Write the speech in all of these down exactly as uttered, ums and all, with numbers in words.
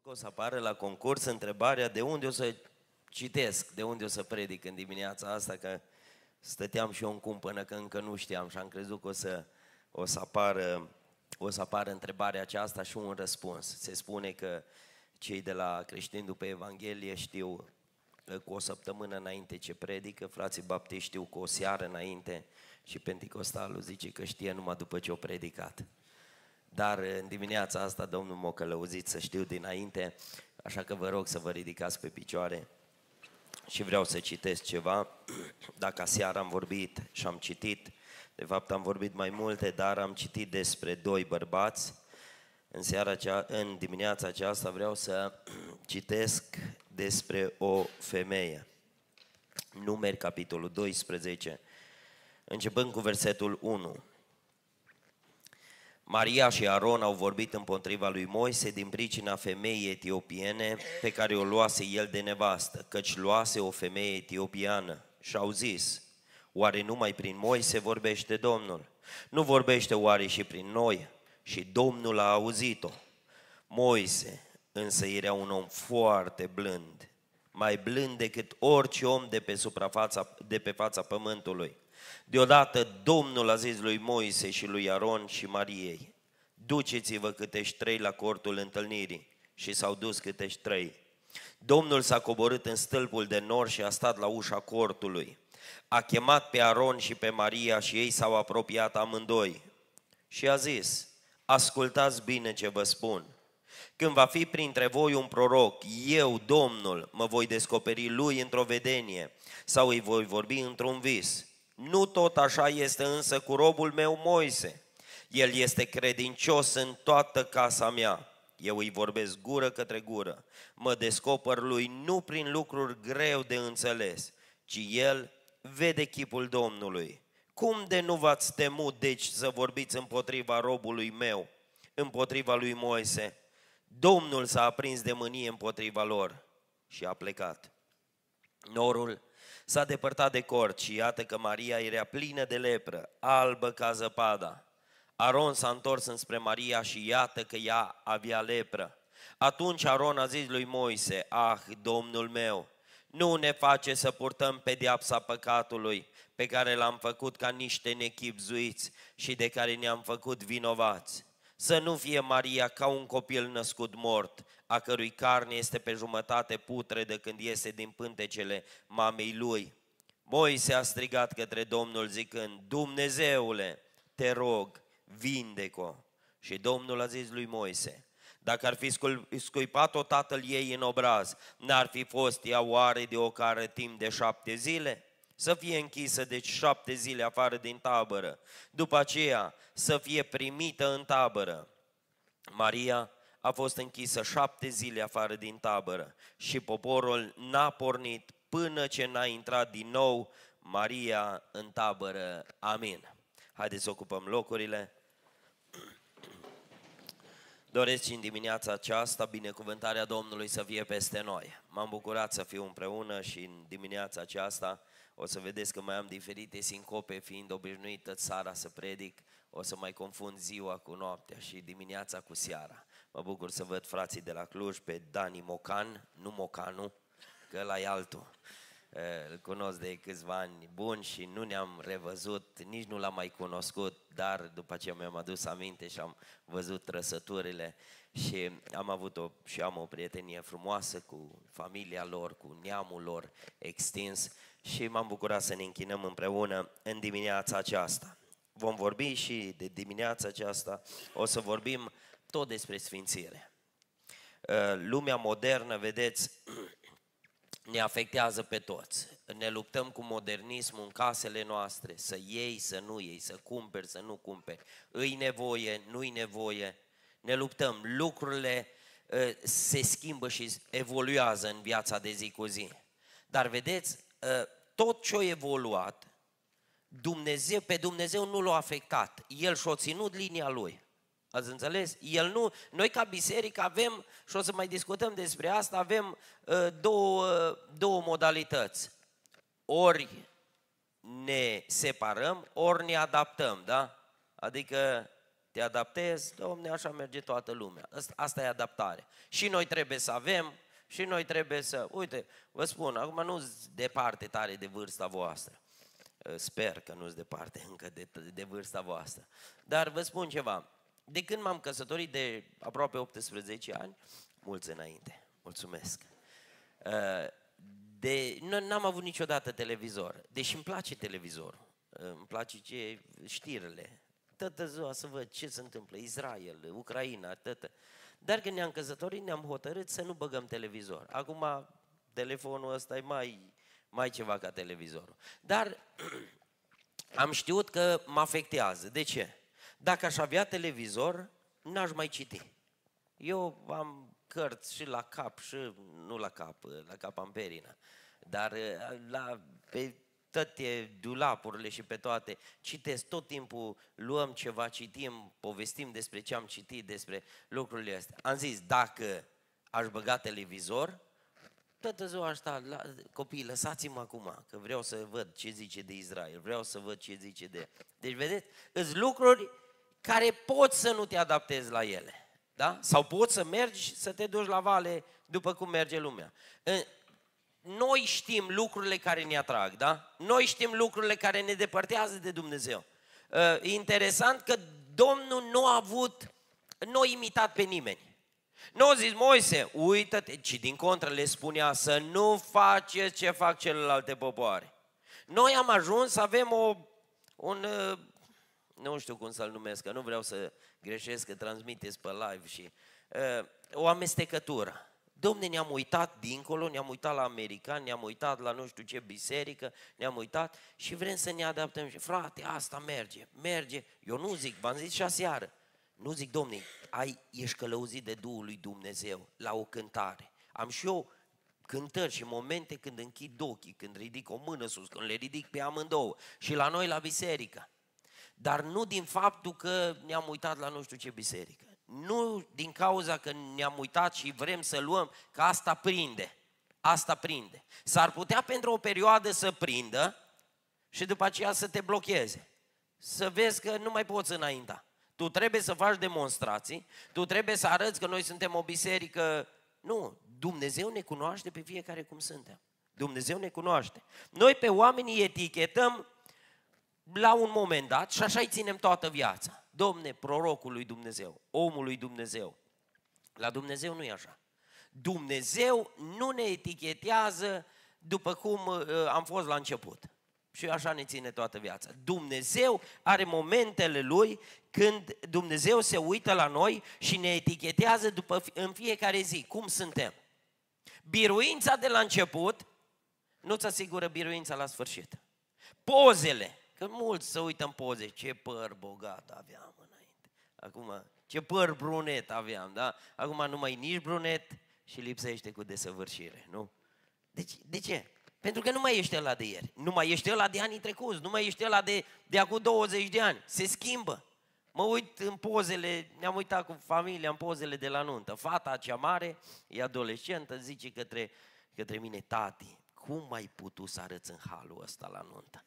că o să apară la concurs întrebarea de unde o să citesc, de unde o să predic în dimineața asta, că stăteam și eu în cumpănă că încă nu știam și am crezut că o să, o să, apară, o să apară întrebarea aceasta și un răspuns. Se spune că cei de la Creștini după Evanghelie știu cu o săptămână înainte ce predică, frații baptiști știu cu o seară înainte și Penticostalul zice că știe numai după ce o predicat. Dar în dimineața asta Domnul m-a călăuzit să știu dinainte, așa că vă rog să vă ridicați pe picioare și vreau să citesc ceva. Dacă aseară am vorbit și am citit, de fapt am vorbit mai multe, dar am citit despre doi bărbați. În, seara acea, în dimineața aceasta vreau să citesc despre o femeie. Numeri, capitolul doisprezece, începând cu versetul unu. Maria și Aron au vorbit împotriva lui Moise din pricina femeii etiopiene pe care o luase el de nevastă, căci luase o femeie etiopiană. Și au zis: oare numai prin Moise vorbește Domnul? Nu vorbește oare și prin noi? Și Domnul a auzit-o. Moise însă era un om foarte blând, mai blând decât orice om de pe suprafața, de pe fața pământului. Deodată Domnul a zis lui Moise și lui Aron și Mariei: duceți-vă câtești trei la cortul întâlnirii. Și s-au dus câtești trei. Domnul s-a coborât în stâlpul de nor și a stat la ușa cortului. A chemat pe Aron și pe Maria și ei s-au apropiat amândoi. Și a zis: ascultați bine ce vă spun. Când va fi printre voi un proroc, eu, Domnul, mă voi descoperi lui într-o vedenie sau îi voi vorbi într-un vis. Nu tot așa este însă cu robul meu Moise. El este credincios în toată casa mea. Eu îi vorbesc gură către gură. Mă descoper lui nu prin lucruri greu de înțeles, ci el vede chipul Domnului. Cum de nu v-ați temut deci să vorbiți împotriva robului meu, împotriva lui Moise? Domnul s-a aprins de mânie împotriva lor și a plecat. Norul s-a depărtat de cort și iată că Maria era plină de lepră, albă ca zăpada. Aron s-a întors înspre Maria și iată că ea avea lepră. Atunci Aron a zis lui Moise: ah, Domnul meu, nu ne face să purtăm pedeapsa păcatului pe care l-am făcut ca niște nechibzuiți și de care ne-am făcut vinovați. Să nu fie Maria ca un copil născut mort, a cărui carne este pe jumătate putredă când iese din pântecele mamei lui. Moise a strigat către Domnul zicând: Dumnezeule, te rog, vindecă-o. Și Domnul a zis lui Moise: dacă ar fi scuipat-o tatăl ei în obraz, n-ar fi fost ea oare de ocară timp de șapte zile? Să fie închisă deci șapte zile afară din tabără, după aceea să fie primită în tabără. Maria a fost închisă șapte zile afară din tabără și poporul n-a pornit până ce n-a intrat din nou Maria în tabără. Amin. Haideți să ocupăm locurile. Doresc și în dimineața aceasta binecuvântarea Domnului să fie peste noi. M-am bucurat să fiu împreună și în dimineața aceasta o să vedeți că mai am diferite sincope, fiind obișnuită seara să predic, o să mai confund ziua cu noaptea și dimineața cu seara. Mă bucur să văd frații de la Cluj pe Dani Mocan, nu Mocanu, că ăla e altul. Îl cunosc de câțiva ani buni și nu ne-am revăzut, nici nu l-am mai cunoscut, dar după aceea mi-am adus aminte și am văzut trăsăturile și am avut o, și am o prietenie frumoasă cu familia lor, cu neamul lor extins și m-am bucurat să ne închinăm împreună în dimineața aceasta. Vom vorbi și de dimineața aceasta, o să vorbim tot despre sfințire. Lumea modernă, vedeți, ne afectează pe toți. Ne luptăm cu modernismul în casele noastre, să iei, să nu iei, să cumperi, să nu cumperi. Îi nevoie, nu-i nevoie. Ne luptăm. Lucrurile uh, se schimbă și evoluează în viața de zi cu zi. Dar vedeți, uh, tot ce a evoluat, Dumnezeu, pe Dumnezeu nu l-a afectat. El și-a ținut linia lui. Ați înțeles? El nu, noi ca biserică avem, și o să mai discutăm despre asta, avem uh, două, uh, două modalități. Ori ne separăm, ori ne adaptăm, da? Adică te adaptezi, Domne, așa merge toată lumea. Asta e adaptare. Și noi trebuie să avem, și noi trebuie să... Uite, vă spun, acum nu-s departe tare de vârsta voastră. Sper că nu-s departe încă de, de vârsta voastră. Dar vă spun ceva, de când m-am căsătorit de aproape optsprezece ani, mulți înainte, mulțumesc, de, n-am avut niciodată televizor, deși îmi place televizorul, îmi place ce, știrile, toată ziua să văd ce se întâmplă, Israel, Ucraina, tătă. Dar când ne-am căsătorit, ne-am hotărât să nu băgăm televizor. Acum telefonul ăsta e mai, mai ceva ca televizorul. Dar am știut că mă afectează. De ce? Dacă aș avea televizor, n-aș mai citi. Eu am cărți și la cap, și nu la cap, la cap am perină, dar la, pe toate dulapurile și pe toate, citesc tot timpul, luăm ceva, citim, povestim despre ce am citit, despre lucrurile astea. Am zis, dacă aș băga televizor, toată ziua asta, la, copii, lăsați-mă acum, că vreau să văd ce zice de Israel, vreau să văd ce zice de... Deci, vedeți, sunt lucruri care poți să nu te adaptezi la ele, da? Sau poți să mergi să te duci la vale după cum merge lumea. Noi știm lucrurile care ne atrag, da? Noi știm lucrurile care ne depărtează de Dumnezeu. E interesant că Domnul nu a avut, nu a imitat pe nimeni. Nu a zis, Moise, uită-te, ci din contră le spunea să nu faceți ce fac celelalte popoare. Noi am ajuns să avem o, un, nu știu cum să-l numesc, că nu vreau să greșesc, că transmiteți pe live și o amestecătură. Domne, ne-am uitat dincolo, ne-am uitat la americani, ne-am uitat la nu știu ce biserică, ne-am uitat și vrem să ne adaptăm. Și frate, asta merge, merge. Eu nu zic, v-am zis și aseară, nu zic, Domne, ai, ești călăuzit de Duhul lui Dumnezeu la o cântare. Am și eu cântări și momente când închid ochii, când ridic o mână sus, când le ridic pe amândouă și la noi la biserică. Dar nu din faptul că ne-am uitat la nu știu ce biserică. Nu din cauza că ne-am uitat și vrem să luăm, că asta prinde. Asta prinde. S-ar putea pentru o perioadă să prindă și după aceea să te blocheze. Să vezi că nu mai poți înainta. Tu trebuie să faci demonstrații, tu trebuie să arăți că noi suntem o biserică. Nu, Dumnezeu ne cunoaște pe fiecare cum suntem. Dumnezeu ne cunoaște. Noi pe oameni îi etichetăm la un moment dat și așa îi ținem toată viața. Domne, prorocul lui Dumnezeu, omul lui Dumnezeu. La Dumnezeu nu e așa. Dumnezeu nu ne etichetează după cum uh, am fost la început. Și așa ne ține toată viața. Dumnezeu are momentele Lui când Dumnezeu se uită la noi și ne etichetează după, în fiecare zi. Cum suntem? Biruința de la început nu-ți asigură biruința la sfârșit. Pozele. Că mulți se uită în poze, ce păr bogat aveam înainte. Acum, ce păr brunet aveam, da? Acum nu mai nici brunet și lipsește cu desăvârșire, nu? Deci, de ce? Pentru că nu mai ești ăla de ieri, nu mai ești ăla de anii trecuți, nu mai ești ăla de, de acum douăzeci de ani. Se schimbă. Mă uit în pozele, ne-am uitat cu familia în pozele de la nuntă. Fata cea mare, e adolescentă, zice către, către mine, tati, cum ai putut să arăți în halul ăsta la nuntă?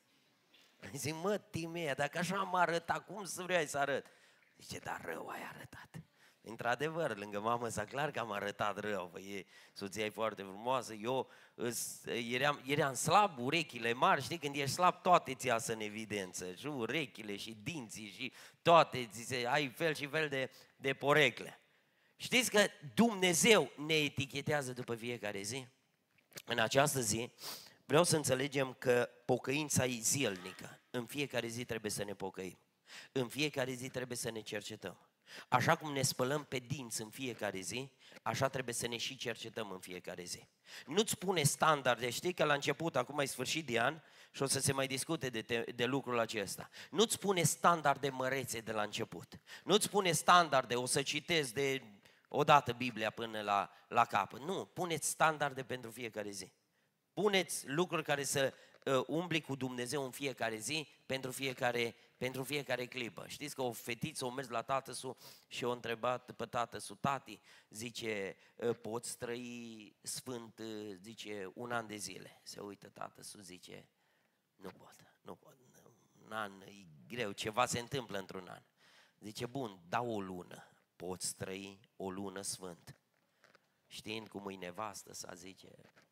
Zic, mă, Timea, dacă așa am arătat, cum să vrei să arăt? Zice, dar rău ai arătat. Într-adevăr, lângă mamă s-a clar că am arătat rău. Bă, e, soția e foarte frumoasă, eu îs, eram, eram slab, urechile mari, știi, când ești slab, toate ți iasă în evidență. Și urechile, și dinții, și toate, ți ai fel și fel de, de porecle. Știți că Dumnezeu ne etichetează după fiecare zi? În această zi, vreau să înțelegem că pocăința e zilnică. În fiecare zi trebuie să ne pocăim. În fiecare zi trebuie să ne cercetăm. Așa cum ne spălăm pe dinți în fiecare zi, așa trebuie să ne și cercetăm în fiecare zi. Nu-ți pune standarde, știi că la început, acum ai sfârșit de an și o să se mai discute de, te, de lucrul acesta. Nu-ți pune standarde mărețe de la început. Nu-ți pune standarde, o să citesc de odată Biblia până la, la capăt. Nu, puneți standarde pentru fiecare zi. Puneți lucruri care să uh, umbli cu Dumnezeu în fiecare zi, pentru fiecare, pentru fiecare clipă. Știți că o fetiță o mers la tatăsu și o întrebat pe tatăsu, tati, zice, uh, poți trăi sfânt, uh, zice, un an de zile. Se uită tatăsu, zice, nu pot, nu pot, un an e greu, ceva se întâmplă într-un an. Zice, bun, dau o lună, poți trăi o lună sfânt. Știind cum e nevastă sa, zice,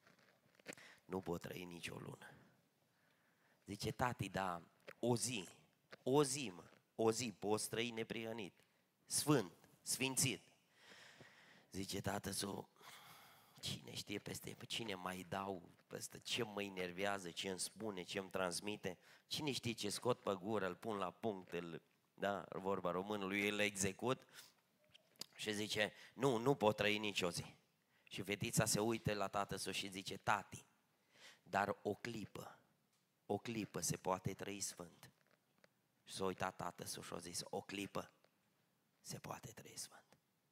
nu pot trăi nici o lună. Zice, tati, da, o zi, o zi, mă, o zi poți trăi neprihănit, sfânt, sfințit. Zice, tată-țu, cine știe peste cine mai dau, peste ce mă enervează, ce îmi spune, ce îmi transmite, cine știe ce scot pe gură, îl pun la punct, îl, da, vorba românului, îl execut și zice, nu, nu pot trăi nicio zi. Și fetița se uită la tatăl și zice, tati, dar o clipă, o clipă se poate trăi sfânt. Și s-a uitat tatăl și a zis, o clipă se poate trăi sfânt.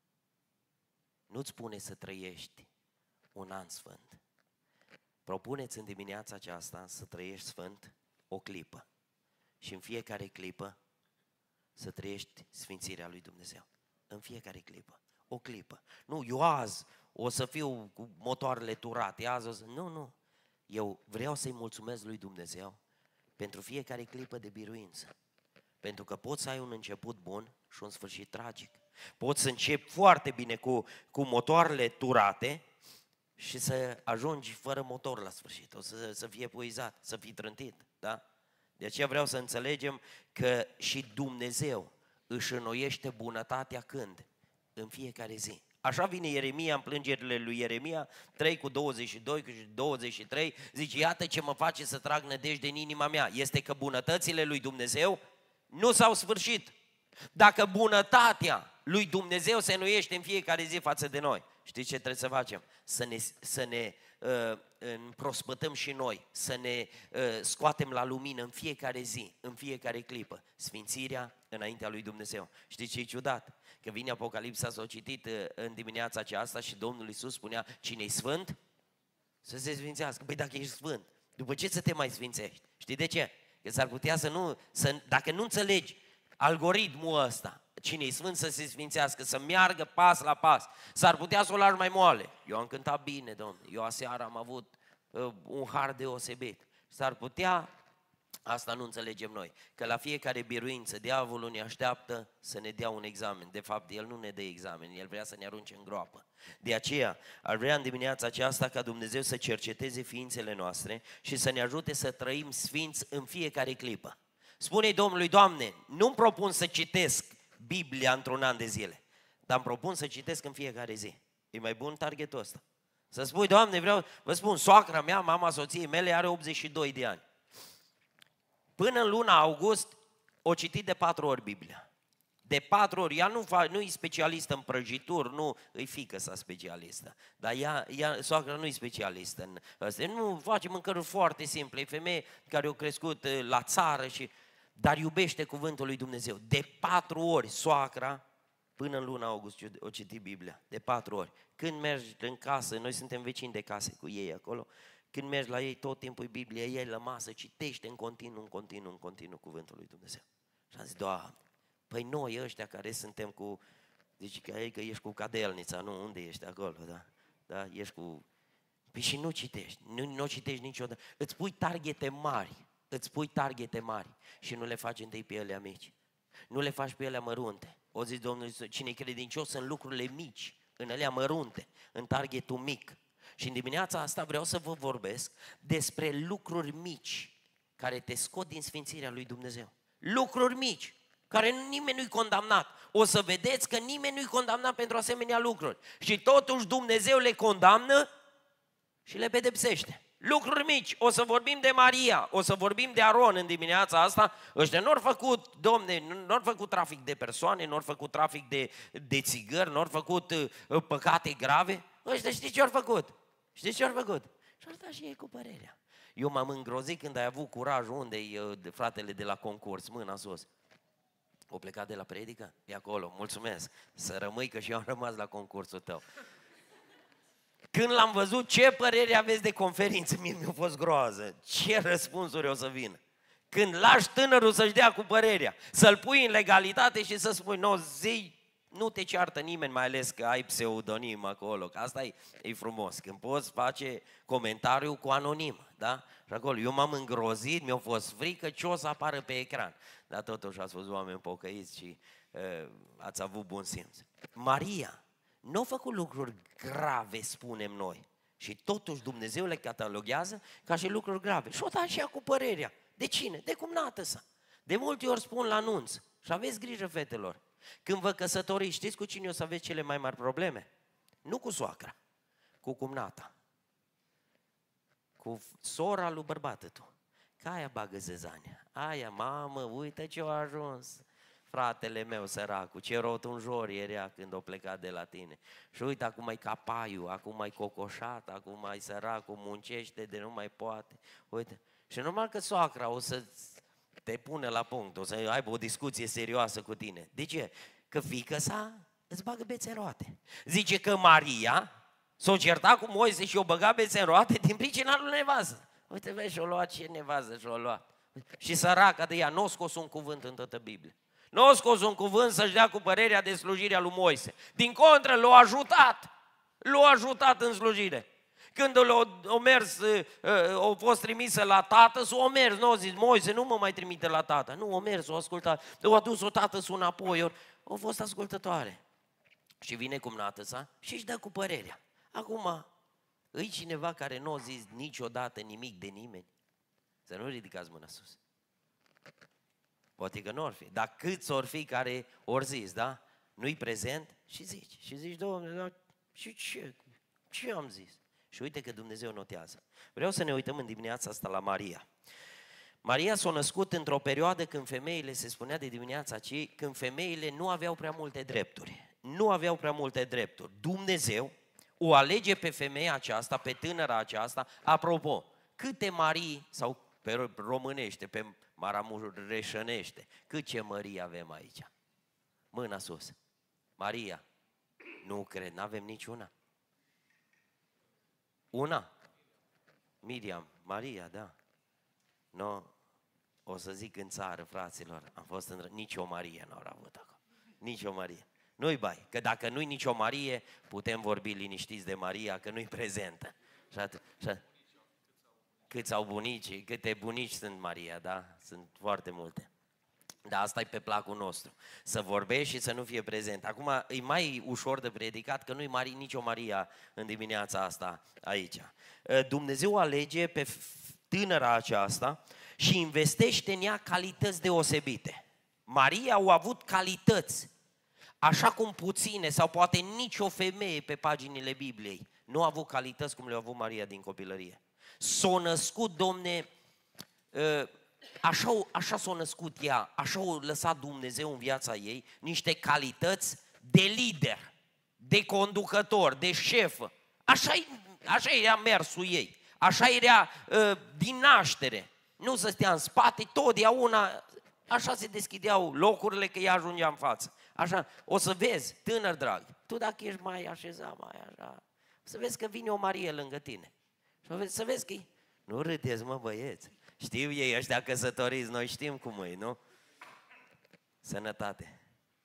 Nu-ți spune să trăiești un an sfânt. Propuneți în dimineața aceasta să trăiești sfânt o clipă. Și în fiecare clipă să trăiești sfințirea lui Dumnezeu. În fiecare clipă. O clipă. Nu, eu azi o să fiu cu motoarele turate. Azi o să... Nu, nu. Eu vreau să-i mulțumesc lui Dumnezeu pentru fiecare clipă de biruință. Pentru că poți să ai un început bun și un sfârșit tragic. Poți să începi foarte bine cu, cu motoarele turate și să ajungi fără motor la sfârșit. O să, să fie epuizat, să fii trântit. Da? De aceea vreau să înțelegem că și Dumnezeu își înnoiește bunătatea când? În fiecare zi. Așa vine Ieremia în plângerile lui Ieremia, trei cu douăzeci și doi cu douăzeci și trei, zice, iată ce mă face să trag nădejde în inima mea, este că bunătățile lui Dumnezeu nu s-au sfârșit. Dacă bunătatea lui Dumnezeu se înnoiește în fiecare zi față de noi, știți ce trebuie să facem? Să ne, să ne uh, împrospătăm și noi, să ne uh, scoatem la lumină în fiecare zi, în fiecare clipă, sfințirea înaintea lui Dumnezeu. Știți ce e ciudat? Că vine Apocalipsa, s-a citit uh, în dimineața aceasta și Domnul Iisus spunea, cine-i sfânt? Să se sfințească. Păi dacă ești sfânt, după ce să te mai sfințești? Știi de ce? Că s-ar putea să nu, să, dacă nu înțelegi algoritmul ăsta, cine-i sfânt să se sfințească, să meargă pas la pas, s-ar putea să o lași mai moale. Eu am cântat bine, Domnule, eu aseară am avut uh, un har deosebit. S-ar putea, asta nu înțelegem noi, că la fiecare biruință diavolul ne așteaptă să ne dea un examen. De fapt, el nu ne dă examen, el vrea să ne arunce în groapă. De aceea, ar vrea în dimineața aceasta ca Dumnezeu să cerceteze ființele noastre și să ne ajute să trăim sfinți în fiecare clipă. Spune-i Domnului, Doamne, nu-mi propun să citesc Biblia într-un an de zile, dar îmi propun să citesc în fiecare zi. E mai bun targetul ăsta. Să spui, Doamne, vreau, vă spun, soacra mea, mama soției mele, are optzeci și doi de ani. Până în luna august, o citit de patru ori Biblia. De patru ori. Ea nu, fa, nu e specialistă în prăjituri, nu, îi fiică sa specialistă. Dar ea, ea, soacra nu e specialistă în ăsta. Nu face mâncăruri foarte simple. E femeie care a crescut la țară și... Dar iubește cuvântul lui Dumnezeu. De patru ori soacra, până în luna august, o citi Biblia. De patru ori. Când mergi în casă, noi suntem vecini de case cu ei acolo, când mergi la ei, tot timpul e Biblia, ei la masă, citește în continuu, în continuu, în continuu cuvântul lui Dumnezeu. Și am zis, Doamne, păi noi ăștia care suntem cu, zici că, că ești cu cadelnița, nu, unde ești acolo, da? Da, ești cu... Păi și nu citești, nu, nu citești niciodată. Îți pui targete mari, îți pui targete mari și nu le faci întâi pe ele mici. Nu le faci pe ele mărunte. O zis Domnul, cine e credincios în lucrurile mici, în ele mărunte, în targetul mic. Și în dimineața asta vreau să vă vorbesc despre lucruri mici care te scot din sfințirea lui Dumnezeu. Lucruri mici, care nimeni nu-i condamnat. O să vedeți că nimeni nu-i condamnat pentru asemenea lucruri. Și totuși Dumnezeu le condamnă și le pedepsește. Lucruri mici, o să vorbim de Maria, o să vorbim de Aron în dimineața asta. Ăștia nu au făcut, Domne, nu au făcut trafic de persoane, nu au făcut trafic de, de țigări, nu au făcut uh, păcate grave. Ăștia știți ce au făcut? Știți ce au făcut? Și-au stat și ei cu părerea. Eu m-am îngrozit când ai avut curajul, unde-i uh, fratele de la concurs, mâna sus. O plecat de la predică? E acolo, mulțumesc. Să rămâi că și eu am rămas la concursul tău. Când l-am văzut, ce părere aveți de conferință? Mie mi-a fost groază. Ce răspunsuri o să vină? Când lași tânărul să-și dea cu părerea, să-l pui în legalitate și să spui, nu, zi, nu te ceartă nimeni, mai ales că ai pseudonim acolo, că asta e, e frumos. Când poți face comentariu cu anonim, da? Și acolo, eu m-am îngrozit, mi-a fost frică ce o să apară pe ecran. Dar totuși ați fost oameni pocăiți și ați avut bun simț. Maria nu a făcut lucruri grave, spunem noi. Și totuși Dumnezeu le cataloghează ca și lucruri grave. Și o dat și ea cu părerea. De cine? De cumnată sa. De multe ori spun la anunț. Și aveți grijă, fetelor. Când vă căsătoriți, știți cu cine o să aveți cele mai mari probleme? Nu cu soacra, cu cumnata. Cu sora lui bărbatul tu. Că aia bagă zezania. Aia, mamă, uite ce a ajuns. Fratele meu săracul, ce rotunjor era când o plecat de la tine. Și uite, acum mai capaiu, acum mai cocoșat, acum mai săracul, muncește de nu mai poate. Uite, și normal că soacra o să te pune la punct, o să aibă o discuție serioasă cu tine. De ce? Că fiică sa îți bagă bețe în roate. Zice că Maria s-o certa cu Moise și o băga bețe în roate din pricina lui nevastă. Uite, vezi, și-o luat ce nevastă și-o luat. Și săraca de ea n-o scos un cuvânt în toată Biblia. Nu a scos un cuvânt să-și dea cu părerea de slujirea lui Moise. Din contră, l-a ajutat. L-a ajutat în slujire. Când l-a mers, a fost trimisă la tată, s-a mers, nu a zis, Moise, nu mă mai trimite la tată. Nu, a mers, a ascultat. O adus-o tată-s înapoi, ori a fost ascultătoare. Și vine cumnată sa și își dă cu părerea. Acum, îi cineva care nu a zis niciodată nimic de nimeni? Să nu ridicați mâna sus. Poate că nu or fi, dar câți or fi care or zis, da? Nu-i prezent și zici. Și zici, Doamne, dar și ce? Ce am zis? Și uite că Dumnezeu notează. Vreau să ne uităm în dimineața asta la Maria. Maria s-a născut într-o perioadă când femeile, se spunea de dimineața aceea, când femeile nu aveau prea multe drepturi. Nu aveau prea multe drepturi. Dumnezeu o alege pe femeia aceasta, pe tânăra aceasta. Apropo, câte Marii, sau pe românește, pe maramureșănește, cât ce Maria avem aici? Mâna sus. Maria. Nu cred, n-avem niciuna. Una? Miriam, Maria, da. No, o să zic în țară, fraților, am fost în... Nici o Marie n-au avut acolo. Nici o Marie. Nu-i bai, că dacă nu-i nicio Marie, putem vorbi liniștiți de Maria, că nu-i prezentă. Și atât, și atât. Câți au bunici, câte bunici sunt Maria, da? Sunt foarte multe. Dar asta e pe placul nostru. Să vorbești și să nu fie prezent. Acum e mai ușor de predicat că nu-i mari, nicio Maria în dimineața asta aici. Dumnezeu alege pe tânăra aceasta și investește în ea calități deosebite. Maria a avut calități, așa cum puține sau poate nicio femeie pe paginile Bibliei nu a avut calități cum le-a avut Maria din copilărie. S-a născut, Domne, așa, așa s-a născut ea, așa a lăsat Dumnezeu în viața ei niște calități de lider, de conducător, de șefă. Așa, așa era mersul ei, așa era din naștere. Nu să stea în spate, totdeauna așa se deschideau locurile că ea ajungea în față. Așa, o să vezi, tânăr drag, tu dacă ești mai așezat, mai așa, o să vezi că vine o Marie lângă tine. Să vezi că nu râdeți, mă, băieți. Știu ei ăștia căsătoriți, noi știm cum e, nu? Sănătate.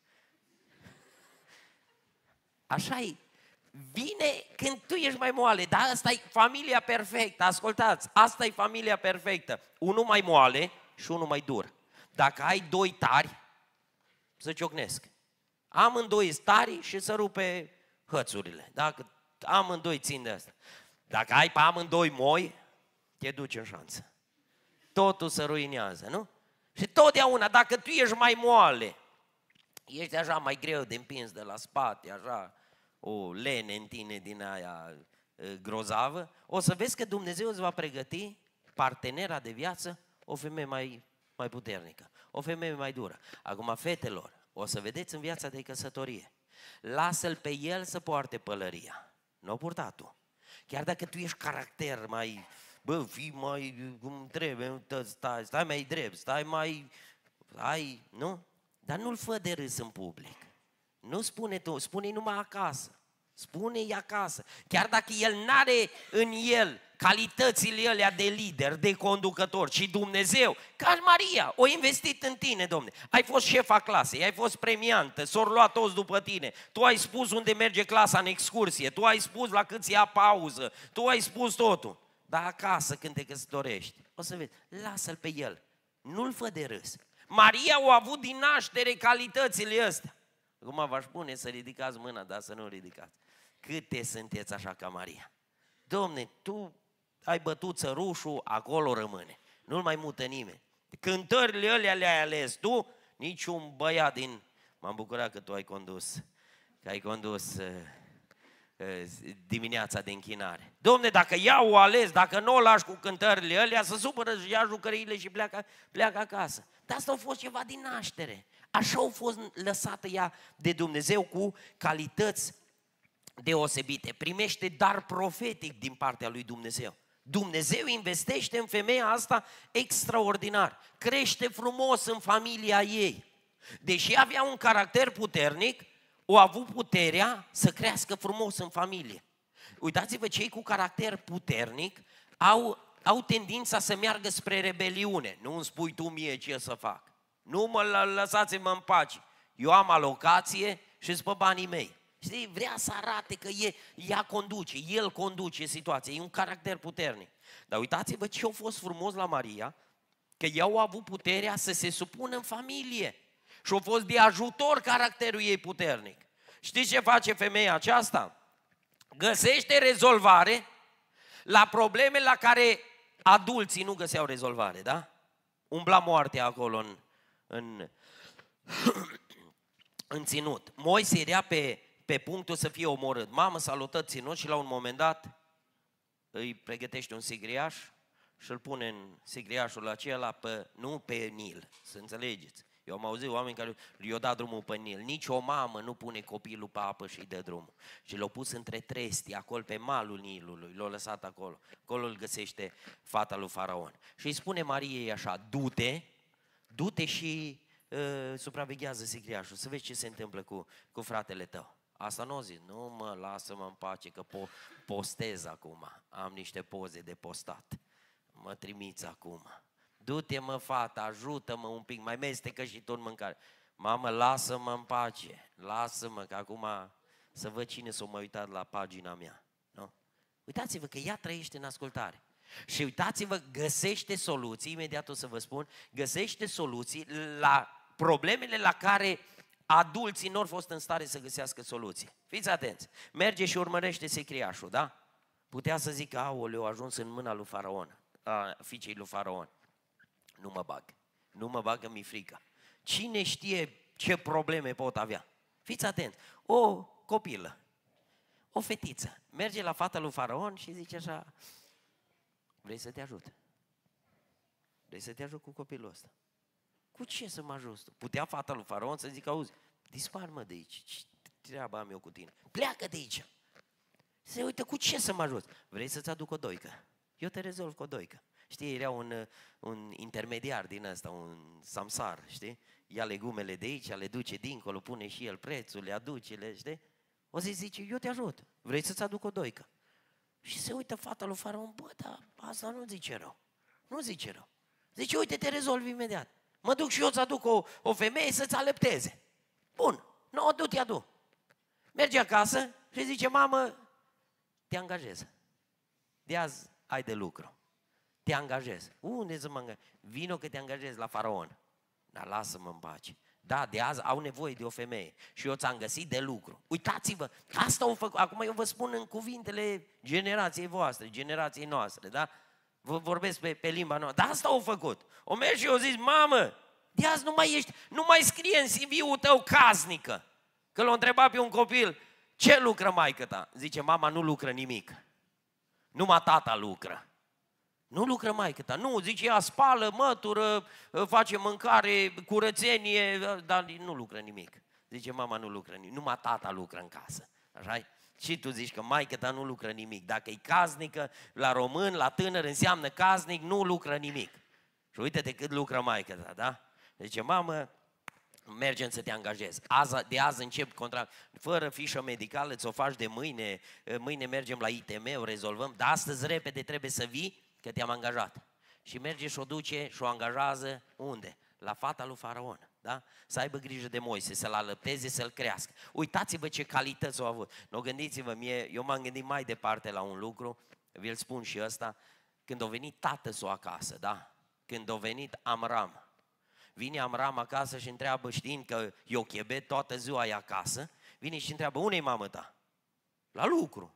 Așa-i. Vine când tu ești mai moale, dar asta e familia perfectă, ascultați, asta e familia perfectă. Unul mai moale și unul mai dur. Dacă ai doi tari, să ciocnesc. Amândoi tari și să rupe hățurile. Dacă amândoi țin de asta. Dacă ai pe amândoi moi, te duci în șanță. Totul se ruinează, nu? Și totdeauna, dacă tu ești mai moale, ești așa mai greu de împins de la spate, așa, o lene în tine din aia grozavă, o să vezi că Dumnezeu îți va pregăti partenera de viață, o femeie mai, mai puternică, o femeie mai dură. Acum, fetelor, o să vedeți în viața de căsătorie, lasă-l pe el să poarte pălăria, nu o purta tu. Chiar dacă tu ești caracter mai, bă, fii mai, cum trebuie, stai, stai mai drept, stai mai, ai, nu? Dar nu-l fă de râs în public. Nu spune tu, spune-i numai acasă. Spune-i acasă. Chiar dacă el n-are în el calitățile alea de lider, de conducător, ci Dumnezeu, ca Maria, o investit în tine, domne. Ai fost șefa clasei, ai fost premiantă, s-au luat toți după tine. Tu ai spus unde merge clasa în excursie, tu ai spus la cât ia pauză, tu ai spus totul. Dar acasă, când te căsătorești, o să vezi, lasă-l pe el. Nu-l fă de râs. Maria a avut din naștere calitățile astea. Acum v-aș spune să ridicați mâna, dar să nu ridicați. Câte sunteți așa ca Maria? Domne, tu ai bătut țărușul, acolo rămâne. Nu-l mai mută nimeni. Cântările alea le-ai ales tu, niciun băiat din... M-am bucurat că tu ai condus, că ai condus uh, uh, dimineața de închinare. Domne, dacă ea o ales, dacă nu o lași cu cântările alea, să supără și ia jucăriile și pleacă, pleacă acasă. Dar asta a fost ceva din naștere. Așa a fost lăsată ea de Dumnezeu cu calități deosebite. Primește dar profetic din partea lui Dumnezeu. Dumnezeu investește în femeia asta extraordinar. Crește frumos în familia ei. Deși avea un caracter puternic, o a avut puterea să crească frumos în familie. Uitați-vă, cei cu caracter puternic au, au tendința să meargă spre rebeliune. Nu îmi spui tu mie ce să fac. Nu mă lăsați-mă în pace. Eu am alocație și sunt pe banii mei. Știi, vrea să arate că e, ea conduce, el conduce situația, e un caracter puternic. Dar uitați-vă ce a fost frumos la Maria, că ea a avut puterea să se supună în familie. Și a fost de ajutor caracterul ei puternic. Știți ce face femeia aceasta? Găsește rezolvare la probleme la care adulții nu găseau rezolvare, da? Umbla moartea acolo în, în, în ținut. Moise era pe, pe punctul să fie omorât. Mamă, salută ținut și la un moment dat îi pregătește un sigriaș și îl pune în sigriașul acela pe, nu pe Nil, să înțelegeți. Eu am auzit oameni care i-au dat drumul pe Nil. Nici o mamă nu pune copilul pe apă și îi dă drumul. Și l-au pus între trestii, acolo pe malul Nilului, l-au lăsat acolo. Acolo îl găsește fata lui Faraon. Și îi spune Mariei așa, du-te, du-te și uh, supraveghează sigriașul, să vezi ce se întâmplă cu, cu fratele tău. Asta nu o zic, nu mă, lasă-mă în pace că po- postez acum, am niște poze de postat, mă trimiți acum. Du-te mă fata, ajută-mă un pic, mai mestecă și tu în mâncare. Mamă, lasă-mă în pace, lasă-mă că acum să văd cine s-a mai uitat la pagina mea. Nu? Uitați-vă că ea trăiește în ascultare. Și uitați-vă, găsește soluții, imediat o să vă spun, găsește soluții la problemele la care adulții nu au fost în stare să găsească soluții. Fiți atenți, merge și urmărește sicriașul, da? Putea să zică, aoleu, a ajuns în mâna lui Faraon, a fiicei lui Faraon. Nu mă bag, nu mă bag că mi-e frică. Cine știe ce probleme pot avea? Fiți atenți, o copilă, o fetiță, merge la fata lui Faraon și zice așa, vrei să te ajut? Vrei să te ajut cu copilul ăsta? Cu ce să mă ajut? Putea fata lui Faraon să zică, auzi, dispar mă de aici, ce treabă am eu cu tine? Pleacă de aici! Se uită, cu ce să mă ajut? Vrei să-ți aduc o doică? Eu te rezolv cu o doică. Știi, era un, un intermediar din ăsta, un samsar, știi? Ia legumele de aici, le duce dincolo, pune și el prețul, le aduce, le, știi? O zi zice, eu te ajut, vrei să-ți aduc o doică? Și se uită fata lui Faraon, bă, dar asta nu zice rău, nu zice rău. Zice, uite, te rezolv imediat. Mă duc și eu să aduc o, o femeie să-ți alăpteze. Bun, nu, o du-te, adu. Merge acasă și zice, mamă, te angajez. De azi ai de lucru. Te angajez. Unde să mă angajez? Vino că te angajez la Faraon. Dar lasă-mă în pace. Da, de azi au nevoie de o femeie și eu ți-am găsit de lucru. Uitați-vă, asta o făcut. Acum eu vă spun în cuvintele generației voastre, generației noastre, da? Vă vorbesc pe, pe limba noastră. Dar asta au făcut. O merg și eu zic, mamă, de azi nu mai ești, nu mai scrie în C V-ul tău casnică. Că l-a întrebat pe un copil, ce lucră maică ta? Zice, mama nu lucră nimic. Numai tata lucră. Nu lucră maică ta. Nu, zice, ea spală, mătură, face mâncare, curățenie, dar nu lucră nimic. Zice, mama nu lucră nimic. Numai tata lucră în casă. Așa-i? Și tu zici că maică ta nu lucră nimic. Dacă e casnică, la român, la tânăr, înseamnă casnic, nu lucră nimic. Și uite-te cât lucră maică ta, da? Zice, mamă, mergem să te angajezi. Azi, de azi încep contract. Fără fișă medicală, ți-o faci de mâine, mâine mergem la I T M, o rezolvăm, dar astăzi repede trebuie să vii, că te-am angajat. Și merge și o duce și o angajează unde? La fata lui Faraon, da? Să aibă grijă de Moise, să-l alăpteze, să-l crească. Uitați-vă ce calități au avut. Nu, gândiți-vă, mie, eu m-am gândit mai departe la un lucru, vi-l spun și ăsta, când a venit tatăl său acasă, da? Când a venit Amram. Vine Amram acasă și întreabă, știind că Iochebed toată ziua e acasă, vine și întreabă, unde-i mamă ta? La lucru.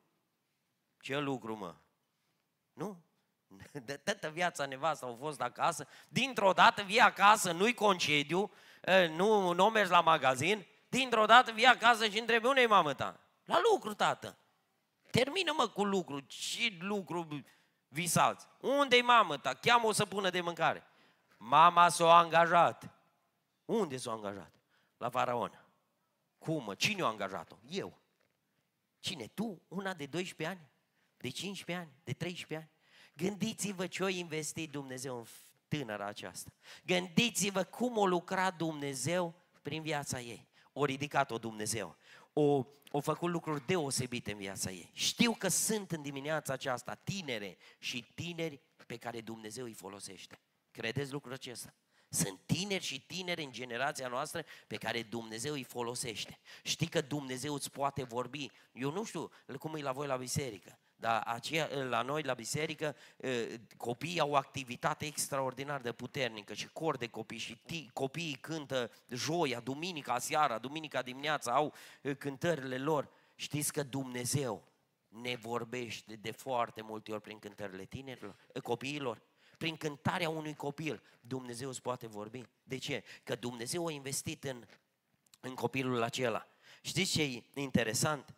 Ce lucru, mă? Nu? De toată viața nevasta au fost acasă, dintr-o dată vii acasă, nu-i concediu, nu, nu mergi la magazin, dintr-o dată vii acasă și întrebi, unde-i mamă ta? La lucru, tată. Termină-mă cu lucru, ce lucru visați? Unde-i mamă ta? Cheamă-o să pună de mâncare. Mama s-a angajat. Unde s-a angajat? La faraon. Cum, mă? Cine a angajat-o? Eu. Cine? Tu? Una de doisprezece ani? De cincisprezece ani? De treisprezece ani? Gândiți-vă ce a investit Dumnezeu în tânăra aceasta. Gândiți-vă cum a lucrat Dumnezeu prin viața ei. O ridicat-o Dumnezeu. O, o făcut lucruri deosebite în viața ei. Știu că sunt în dimineața aceasta tinere și tineri pe care Dumnezeu îi folosește. Credeți lucrul acesta? Sunt tineri și tineri în generația noastră pe care Dumnezeu îi folosește. Știi că Dumnezeu îți poate vorbi. Eu nu știu cum e la voi la biserică, dar aceea, la noi la biserică copiii au o activitate extraordinar de puternică și cor de copii și tii, copiii cântă joia, duminica seara, duminica dimineața, au cântările lor. Știți că Dumnezeu ne vorbește de foarte multe ori prin cântările tinerilor, copiilor? Prin cântarea unui copil, Dumnezeu îți poate vorbi. De ce? Că Dumnezeu a investit în, în copilul acela. Știți ce e interesant?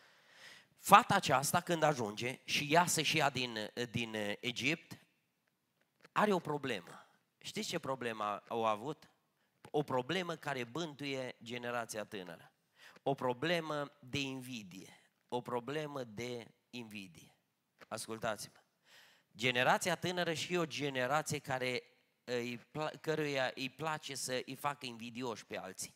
Fata aceasta, când ajunge și iasă și ea din, din Egipt, are o problemă. Știți ce problemă au avut? O problemă care bântuie generația tânără. O problemă de invidie. O problemă de invidie. Ascultați-mă. Generația tânără și o generație care îi, căruia îi place să îi facă invidioși pe alții.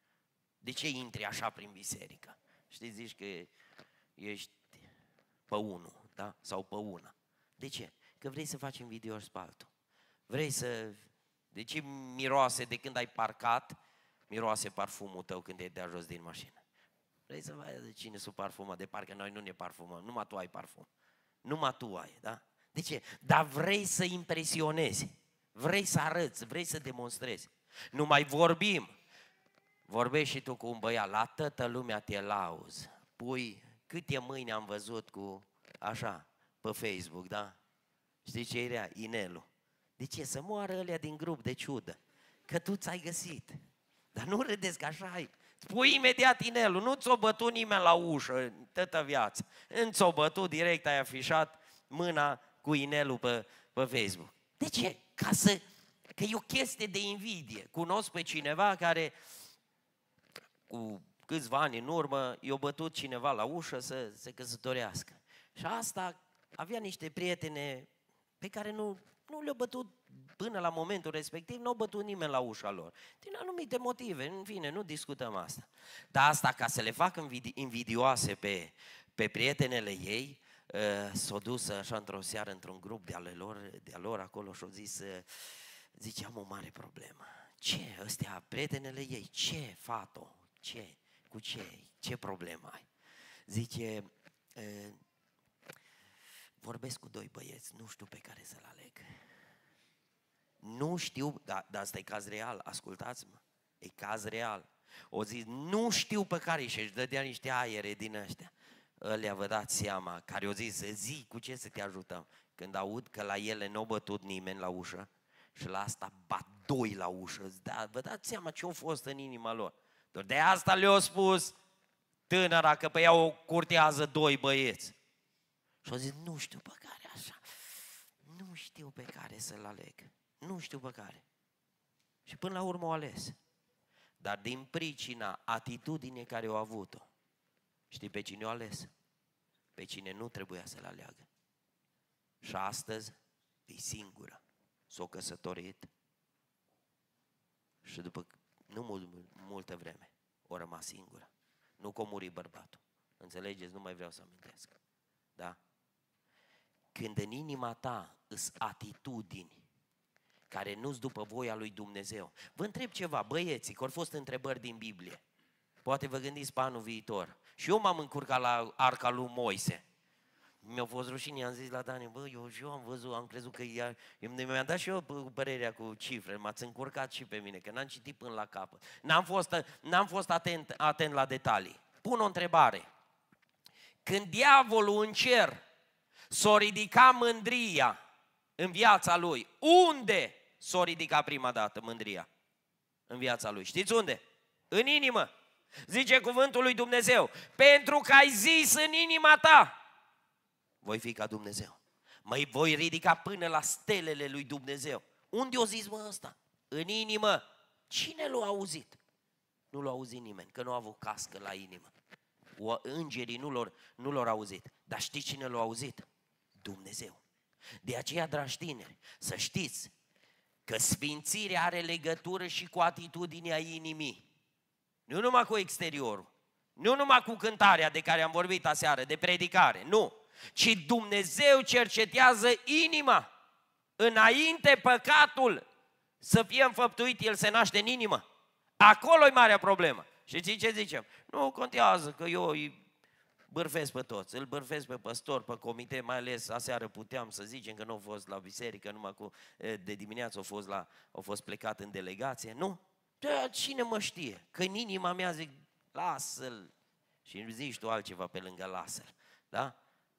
De ce intri așa prin biserică? Știi, zici că ești pe unul, da? Sau pe una. De ce? Că vrei să faci invidioși pe altul. Vrei să... De ce miroase de când ai parcat, miroase parfumul tău când te dea jos din mașină? Vrei să vezi cine s-o parfumă, de parcă noi nu ne parfumăm, numai tu ai parfum. Numai tu ai, da? De ce? Dar vrei să impresionezi, vrei să arăți, vrei să demonstrezi. Nu mai vorbim. Vorbești și tu cu un băiat, la toată lumea te lauzi. Pui, câte mâini am văzut cu, așa, pe Facebook, da? Știi ce era? Inelul. De ce? Să moară ălea din grup de ciudă. Că tu ți-ai găsit. Dar nu râdeți că așa ai. Pui imediat inelul, nu ți-o bătut nimeni la ușă toată viața. Nu ți-o bătut, direct ai afișat mâna cu inelul pe, pe Facebook. De ce? Ca să, că e o chestie de invidie. Cunosc pe cineva care cu câțiva ani în urmă i-a bătut cineva la ușă să se căsătorească. Și asta avea niște prietene pe care nu, nu le-a bătut până la momentul respectiv, nu a bătut nimeni la ușa lor. Din anumite motive, în fine, nu discutăm asta. Dar asta ca să le facă invidioase pe, pe prietenele ei, s-o dus așa într-o seară într-un grup de-ale lor, de-a lor acolo și-o zis, zice, am o mare problemă. Ce? Ăstea, prietenele ei, ce, fato? Ce? Cu ce? Ce problemă ai? Zice, vorbesc cu doi băieți, nu știu pe care să-l aleg. Nu știu, dar da, asta e caz real, ascultați-mă, e caz real. O zis, nu știu pe care și își dădea niște aere din ăștia. Ălea vă dați seama, care o zis, zi, cu ce să te ajutăm? Când aud că la ele nu a bătut nimeni la ușă și la asta bat doi la ușă, da, vă dați seama ce a fost în inima lor. Doar de asta le-a spus tânăra că pe ea o curtează doi băieți. Și au zis, nu știu pe care așa, nu știu pe care să-l aleg, nu știu pe care. Și până la urmă o ales. Dar din pricina atitudinii care o a avut-o, știi pe cine o ales? Pe cine nu trebuia să-l aleagă. Și astăzi e singură. S-o căsătorit și după nu mult, multă vreme o rămas singură. Nu că a murit bărbatul. Înțelegeți? Nu mai vreau să amintesc. Da? Când în inima ta îs atitudini care nu-s după voia lui Dumnezeu. Vă întreb ceva, băieții, că au fost întrebări din Biblie. Poate vă gândiți pe anul viitor. Și eu m-am încurcat la arca lui Moise. Mi-a fost rușine, am zis la Dani, bă, eu și eu am văzut, am crezut că ea, mi-a dat și eu părerea cu cifre, m-ați încurcat și pe mine, că n-am citit până la capăt. N-am fost, n-am fost atent, atent la detalii. Pun o întrebare. Când diavolul în cer s-o ridica mândria în viața lui, unde s-o ridica prima dată mândria în viața lui? Știți unde? În inimă. Zice cuvântul lui Dumnezeu, pentru că ai zis în inima ta, voi fi ca Dumnezeu. Mă voi ridica până la stelele lui Dumnezeu. Unde o zis mă ăsta? În inimă. Cine l-a auzit? Nu l-a auzit nimeni, că nu a avut cască la inimă. Îngerii nu l-au nu l-au auzit. Dar știți cine l-a auzit? Dumnezeu. De aceea, dragi tineri, să știți că sfințirea are legătură și cu atitudinea inimii. Nu numai cu exteriorul. Nu numai cu cântarea de care am vorbit aseară, de predicare. Nu. Ci Dumnezeu cercetează inima. Înainte păcatul să fie înfăptuit, el se naște în inimă. Acolo e marea problemă. Și știți ce zicem? Nu contează că eu îi bârfesc pe toți, îl bârfesc pe păstor, pe comite, mai ales aseară puteam să zicem că nu au fost la biserică, numai cu, de dimineață au fost, la, au fost plecat în delegație. Nu? De cine mă știe? Că în inima mea zic, lasă-l. Și îmi zici tu altceva pe lângă lasă-l. Da?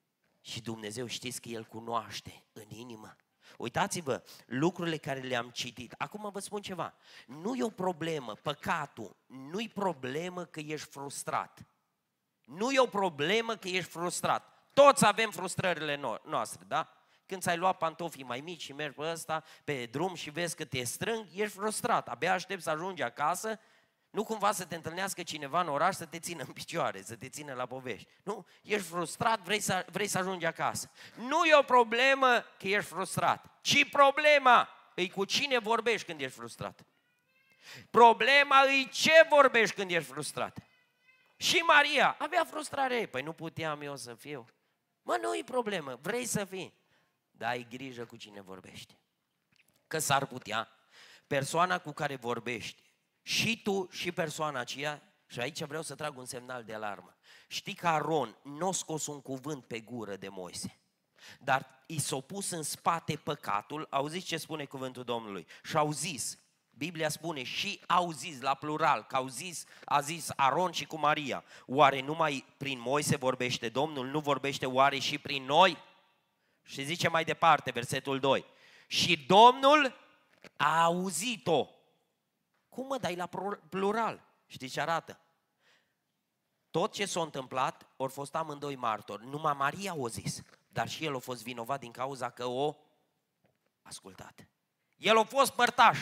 Și Dumnezeu știți că El cunoaște în inimă. Uitați-vă, lucrurile care le-am citit. Acum vă spun ceva. Nu e o problemă, păcatul, nu-i problemă că ești frustrat. Nu e o problemă că ești frustrat. Toți avem frustrările noastre, da? Când ți-ai luat pantofii mai mici și mergi pe ăsta, pe drum și vezi că te strâng, ești frustrat. Abia aștepți să ajungi acasă, nu cumva să te întâlnească cineva în oraș să te țină în picioare, să te țină la povești. Nu, ești frustrat, vrei să, vrei să ajungi acasă. Nu e o problemă că ești frustrat, ci problema e cu cine vorbești când ești frustrat. Problema e ce vorbești când ești frustrat. Și Maria avea frustrare. Păi nu puteam eu să fiu. Mă, nu e problemă, vrei să fii. Dar ai grijă cu cine vorbești. Că s-ar putea persoana cu care vorbești, și tu și persoana aceea, și aici vreau să trag un semnal de alarmă. Știi că Aron nu a scos un cuvânt pe gură de Moise, dar i s-a pus în spate păcatul. Auziți ce spune cuvântul Domnului? Și au zis, Biblia spune și au zis la plural, că au zis, a zis Aron și cu Maria. Oare numai prin Moise vorbește Domnul? Nu vorbește oare și prin noi? Și zice mai departe, versetul doi. Și Domnul a auzit-o. Cum mă dai la plural? Știi ce arată? Tot ce s-a întâmplat, ori fost amândoi martori. Numai Maria o zis, dar și el a fost vinovat din cauza că o ascultat. El a fost părtaș.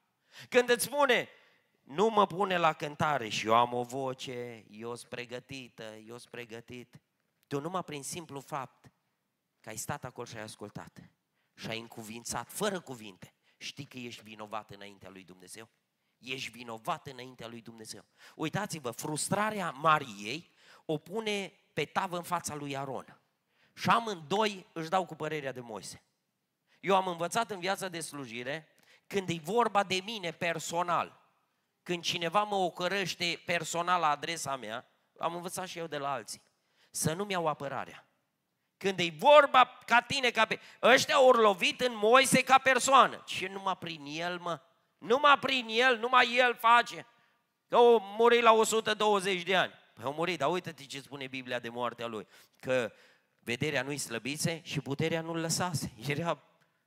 Când îți spune, nu mă pune la cântare și eu am o voce, eu sunt pregătită, eu sunt pregătit. Tu numai prin simplu fapt că ai stat acolo și ai ascultat și ai încuvințat, fără cuvinte, știi că ești vinovat înaintea lui Dumnezeu? Ești vinovat înaintea lui Dumnezeu. Uitați-vă, frustrarea Mariei o pune pe tavă în fața lui Aron. Și amândoi își dau cu părerea de Moise. Eu am învățat în viața de slujire, când e vorba de mine personal, când cineva mă ocărăște personal la adresa mea, am învățat și eu de la alții, să nu-mi iau apărarea. Când e vorba ca tine, ca pe... ăștia au lovit în Moise ca persoană. Ce numai prin el, mă? Numai prin el, numai el face. Că o muri la o sută douăzeci de ani. Păi au murit, dar uite-te ce spune Biblia de moartea lui. Că vederea nu-i slăbise și puterea nu-l lăsase. Era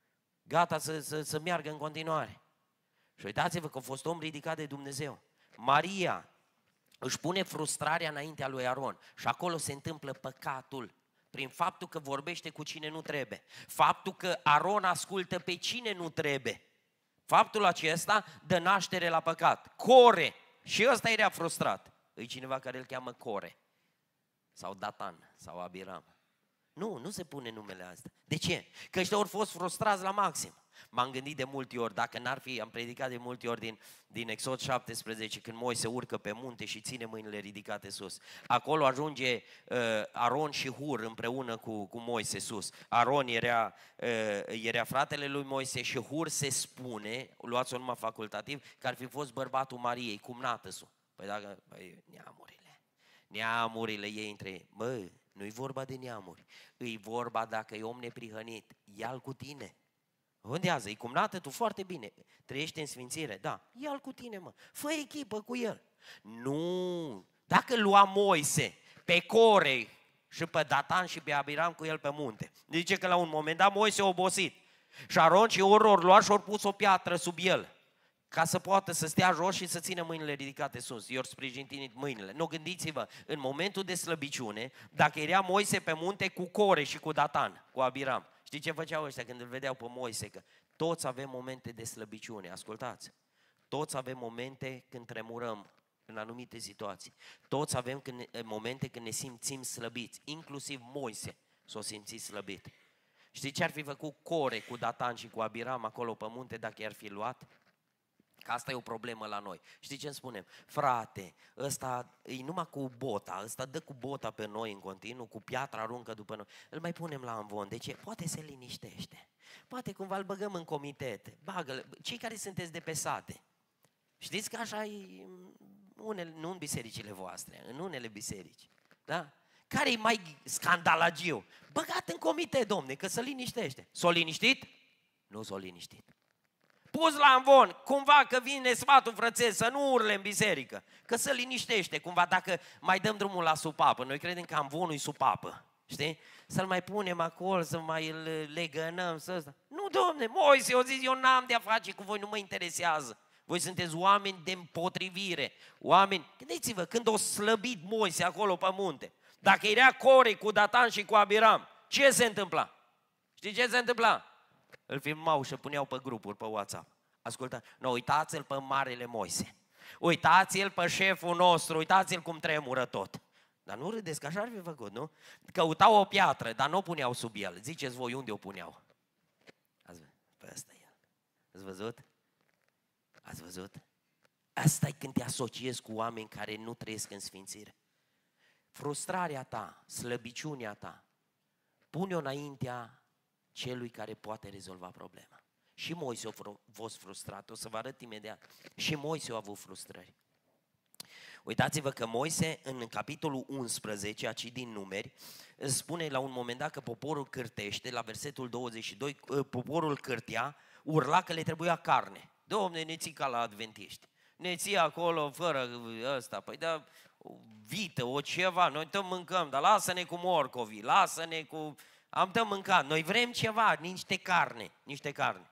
gata să, să, să meargă în continuare. Și uitați-vă că a fost om ridicat de Dumnezeu. Maria își pune frustrarea înaintea lui Aron și acolo se întâmplă păcatul. Prin faptul că vorbește cu cine nu trebuie. Faptul că Aron ascultă pe cine nu trebuie. Faptul acesta dă naștere la păcat. Core. Și ăsta era frustrat. E cineva care îl cheamă Core. Sau Datan. Sau Abiram. Nu, nu se pune numele astea. De ce? Că ăștia ori fost frustrați la maxim. M-am gândit de multe ori, dacă n-ar fi, am predicat de multe ori din, din Exod șaptesprezece, când Moise urcă pe munte și ține mâinile ridicate sus. Acolo ajunge uh, Aron și Hur împreună cu, cu Moise sus. Aron era, uh, era fratele lui Moise și Hur se spune, luați-o numai facultativ, că ar fi fost bărbatul Mariei, cumnată-su. Păi dacă, păi, neamurile, neamurile ei între ei. Mă, Nu-i vorba de neamuri. Îi vorba dacă e om neprihănit. Ia-l cu tine. Contează, e cumnată, tu foarte bine. Trăiește în sfințire, da. Ia-l cu tine, mă. Fă echipă cu el. Nu. Dacă lua Moise pe Core și pe Datan și pe Abiram cu el pe munte. Zice că la un moment dat Moise a obosit. Și Aron și ori ori lua și ori pus o piatră sub el, ca să poată să stea jos și să țină mâinile ridicate sus. I-or sprijinit mâinile. Nu, gândiți-vă, în momentul de slăbiciune, dacă era Moise pe munte cu Core și cu Datan, cu Abiram, știi ce făceau ăștia când îl vedeau pe Moise? Că toți avem momente de slăbiciune, ascultați. Toți avem momente când tremurăm în anumite situații. Toți avem când, momente când ne simțim slăbiți, inclusiv Moise s-a simțit slăbit. Știi ce ar fi făcut Core cu Datan și cu Abiram acolo pe munte dacă i-ar fi luat? Că asta e o problemă la noi. Știi ce îmi spunem? Frate, ăsta e numai cu bota, ăsta dă cu bota pe noi în continuu, cu piatra aruncă după noi. Îl mai punem la amvon. De ce? Poate se liniștește. Poate cumva îl băgăm în comitet. Bagă-l. Cei care sunteți de pe sate. Știți că așa e, unele, nu în bisericile voastre, în unele biserici. Da? Care e mai scandalagiu? Băgat în comitet, domne, că se liniștește. S-o liniștit? Nu s-o liniștit. Pus la amvon, cumva că vine sfatul frățesc, să nu urle în biserică, că se liniștește cumva dacă mai dăm drumul la supapă. Noi credem că amvonul e supapă, știi? Să-l mai punem acolo, să mai îl legănăm, să ăsta. Nu, domne, Moise, eu zis, eu n-am de-a face cu voi, nu mă interesează. Voi sunteți oameni de împotrivire, oameni, gândiți-vă, când o slăbit Moise acolo pe munte, dacă era Core cu Datan și cu Abiram, ce se întâmpla? Știi ce se întâmpla? Îl filmau și puneau pe grupuri, pe WhatsApp. Ascultă, no, uitați-l pe marele Moise. Uitați-l pe șeful nostru, uitați-l cum tremură tot. Dar nu râdeți, că așa ar fi făcut, nu? Căutau o piatră, dar nu o puneau sub el. Ziceți voi unde o puneau? Ați văzut? Pe ăsta e el. Ați văzut? Ați văzut? Asta e când te asociezi cu oameni care nu trăiesc în sfințire. Frustrarea ta, slăbiciunea ta, pune-o înaintea celui care poate rezolva problema. Și Moise a fost frustrat, o să vă arăt imediat. Și Moise a avut frustrări. Uitați-vă că Moise, în capitolul unsprezece, aici din Numeri, spune la un moment dat că poporul cârtește, la versetul douăzeci și doi, poporul cârtea, urla că le trebuia carne. Dom'le, ne ții ca la adventiști. Ne ții acolo fără ăsta, păi da, o vită, o ceva, noi tot mâncăm, dar lasă-ne cu morcovi, lasă-ne cu... Am tot mâncat, noi vrem ceva, niște carne, niște carne.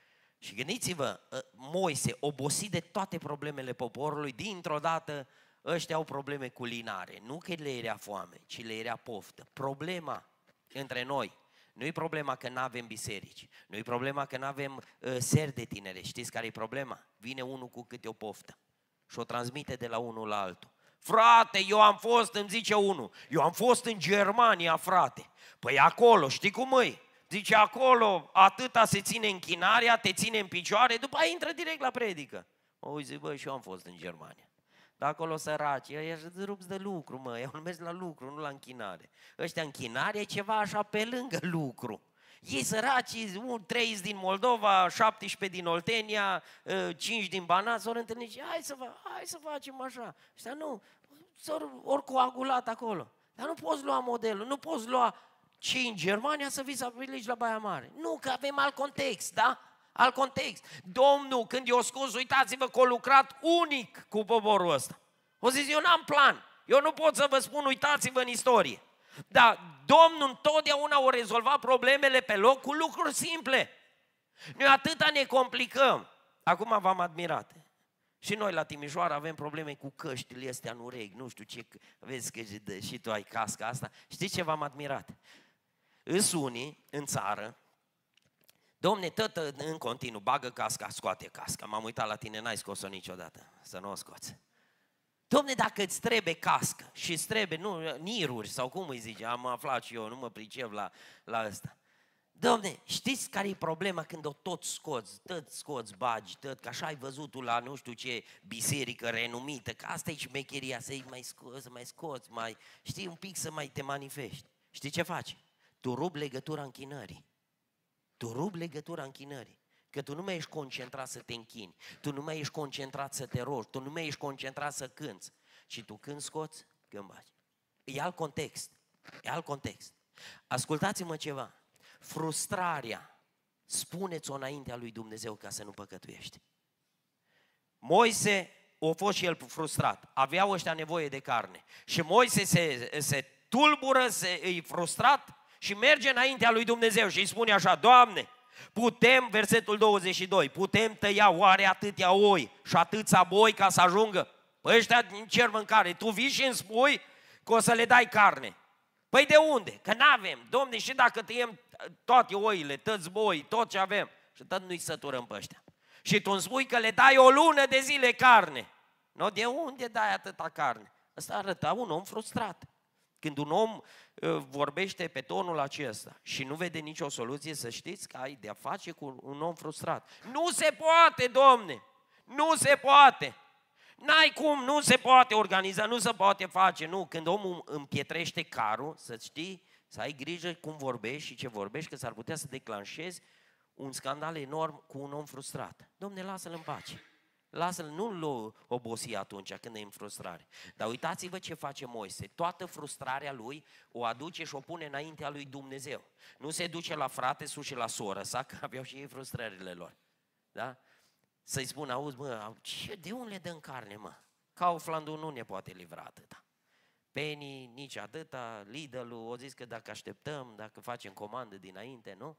Și gândiți-vă, Moise, obosit de toate problemele poporului, dintr-o dată ăștia au probleme culinare. Nu că le era foame, ci le era poftă. Problema între noi, nu e problema că nu avem biserici, nu e problema că nu avem uh, seri de tinere. Știți care e problema? Vine unul cu câte o poftă și o transmite de la unul la altul. Frate, eu am fost, îmi zice unul, eu am fost în Germania, frate. Păi acolo, știi cum îi? Zice, acolo atâta se ține închinarea, te ține în picioare, după aia intră direct la predică. Mă uiți, băi, și eu am fost în Germania. Dar acolo săraci, ăia își rupți de lucru, mă, eu nu merg la lucru, nu la închinare. Ăștia închinare e ceva așa pe lângă lucru. Ei săraci, trei din Moldova, șaptesprezece din Oltenia, cinci din Banat, s-au întâlnit și hai să, hai să facem așa. Ăștia nu, s-au ori coagulat acolo. Dar nu poți lua modelul, nu poți lua ce în Germania să vii să aplici la Baia Mare. Nu, că avem alt context, da? Alt context. Domnul, când i-a scos, uitați-vă că a lucrat unic cu poporul ăsta. O zis, eu n-am plan, eu nu pot să vă spun, uitați-vă în istorie. Dar Domnul întotdeauna o rezolva problemele pe loc cu lucruri simple. Noi atâta ne complicăm. Acum v-am admirat. Și noi la Timișoara avem probleme cu căștile astea în urechi, nu știu ce, vezi că și tu ai casca asta. Știți ce v-am admirat? Îs unii în țară, domne, tătă în continuu, bagă casca, scoate casca. M-am uitat la tine, n-ai scos-o niciodată, să nu o scoți. Domne, dacă îți trebuie cască și îți trebuie, nu, niruri sau cum îi zice, am aflat și eu, nu mă pricep la, la ăsta. Domne, știți care e problema când o tot scoți, tot scoți, bagi, tot, că așa ai văzut tu la nu știu ce biserică renumită, că asta e șmecheria, să-i mai scoți, să mai scoți, mai, știi, un pic să mai te manifesti. Știi ce faci? Tu rupi legătura închinării. Tu rupi legătura închinării. Că tu nu mai ești concentrat să te închini, tu nu mai ești concentrat să te rogi, tu nu mai ești concentrat să cânți. Și tu când scoți, când bagi. E alt context. E alt context. Ascultați-mă ceva. Frustrarea, spuneți-o înaintea lui Dumnezeu ca să nu păcătuiești. Moise a fost și el frustrat. Aveau ăștia nevoie de carne. Și Moise se, se tulbură, se, e frustrat și merge înaintea lui Dumnezeu și îi spune așa: Doamne, putem, versetul douăzeci și doi, putem tăia oare atâtea oi și atâția boi ca să ajungă? Păi ăștia cer mâncare, tu vii și îmi spui că o să le dai carne. Păi de unde? Că n-avem. Domne, și dacă tăiem toate oile, toți boi, tot ce avem, și tot nu-i săturăm pe ăștia. Și tu îmi spui că le dai o lună de zile carne. No, de unde dai atâta carne? Ăsta arăta un om frustrat. Când un om uh, vorbește pe tonul acesta și nu vede nicio soluție, să știți că ai de-a face cu un om frustrat. Nu se poate, Domne! Nu se poate! N-ai cum, nu se poate organiza, nu se poate face, nu. Când omul împietrește carul, să știi, să ai grijă cum vorbești și ce vorbești, că s-ar putea să declanșezi un scandal enorm cu un om frustrat. Dom'le, lasă-l în pace. Lasă-l, nu-l obosi atunci când e în frustrare. Dar uitați-vă ce face Moise. Toată frustrarea lui o aduce și o pune înaintea lui Dumnezeu. Nu se duce la frate sus și la soră sa, că aveau și ei frustrările lor. Da? Să-i spun, auzi, mă, ce, de unde le dăm carne, mă? Kauflandul nu ne poate livra atâta. Penny nici atâta, Lidl-ul o zis că dacă așteptăm, dacă facem comandă dinainte, nu?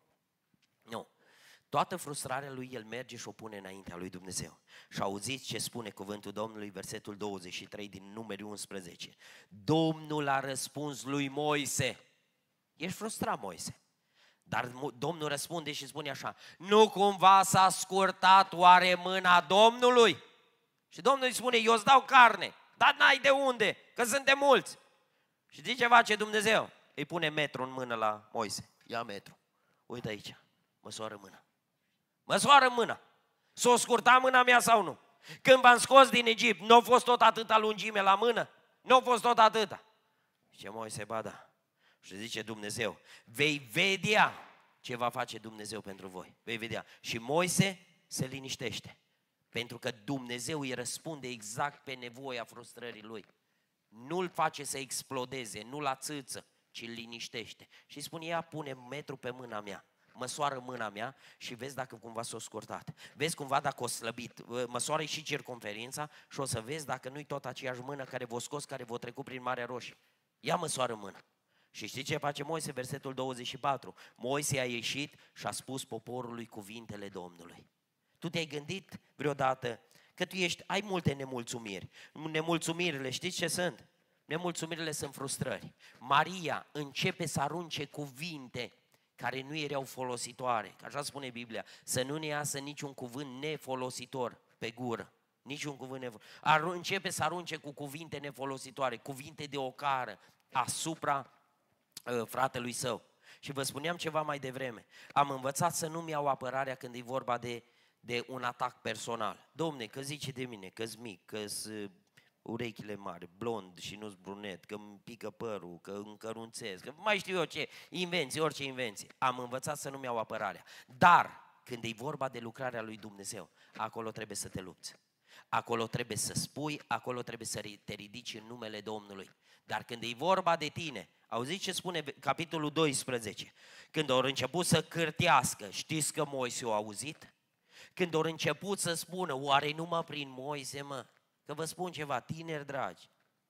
Nu. Toată frustrarea lui, el merge și o pune înaintea lui Dumnezeu. Și auziți ce spune cuvântul Domnului, versetul douăzeci și trei din Numeri unsprezece. Domnul a răspuns lui Moise. Ești frustrat, Moise. Dar Domnul răspunde și spune așa: nu cumva s-a scurtat oare mâna Domnului? Și Domnul îi spune: eu îți dau carne, dar n-ai de unde, că suntem mulți. Și zice ce face Dumnezeu? Îi pune metru în mână la Moise. Ia metru. Uite aici, măsoară mâna. Măsoară mâna. S-o scurta mâna mea sau nu? Când v-am scos din Egipt, nu a fost tot atâta lungime la mână? Nu a fost tot atâta. Zice Moise: ba da. Și zice Dumnezeu: vei vedea ce va face Dumnezeu pentru voi. Vei vedea. Și Moise se liniștește. Pentru că Dumnezeu îi răspunde exact pe nevoia frustrării lui. Nu-l face să explodeze, nu-l ațâță, ci îl liniștește. Și îi spune: ia, pune metru pe mâna mea, măsoară mâna mea și vezi dacă cumva s-o scurtat. Vezi cumva dacă o slăbit, măsoară și circumferința și o să vezi dacă nu-i tot aceeași mână care v-o scos, care v-o trecut prin Marea Roșie. Ia, măsoară mâna. Și știi ce face Moise? Versetul douăzeci și patru. Moise a ieșit și a spus poporului cuvintele Domnului. Tu te-ai gândit vreodată că tu ești, ai multe nemulțumiri. Nemulțumirile, știți ce sunt? Nemulțumirile sunt frustrări. Maria începe să arunce cuvinte care nu erau folositoare. Așa spune Biblia, să nu ne iasă niciun cuvânt nefolositor pe gură. Niciun cuvânt nefolositor. Începe să arunce cu cuvinte nefolositoare, cuvinte de ocară asupra uh, fratelui său. Și vă spuneam ceva mai devreme. Am învățat să nu-mi iau apărarea când e vorba de, de un atac personal. Domne, că zice de mine, că-s mic, că-s uh, urechile mari, blond și nu-s brunet, că îmi pică părul, că încărunțez, că mai știu eu ce, invenții, orice invenție. Am învățat să nu-mi iau apărarea. Dar când e vorba de lucrarea lui Dumnezeu, acolo trebuie să te lupți. Acolo trebuie să spui, acolo trebuie să te ridici în numele Domnului. Dar când e vorba de tine, auziți ce spune capitolul doisprezece? Când au început să cârtească, știți că Moise a auzit? Când au început să spună, oare numai prin Moise, mă? Că vă spun ceva, tineri dragi,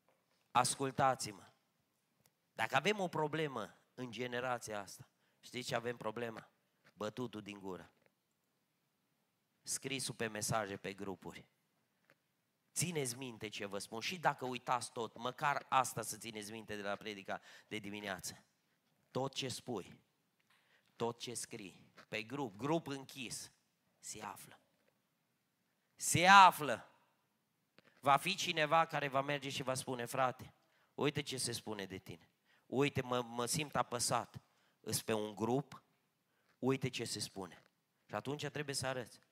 ascultați-mă. Dacă avem o problemă în generația asta, știți ce avem problema? Bătutul din gură. Scrisul pe mesaje, pe grupuri. Țineți minte ce vă spun și dacă uitați tot, măcar asta să țineți minte de la predica de dimineață. Tot ce spui, tot ce scrii, pe grup, grup închis, se află. Se află. Va fi cineva care va merge și va spune, frate, uite ce se spune de tine. Uite, mă, mă simt apăsat. Îs pe un grup, uite ce se spune. Și atunci trebuie să arăți.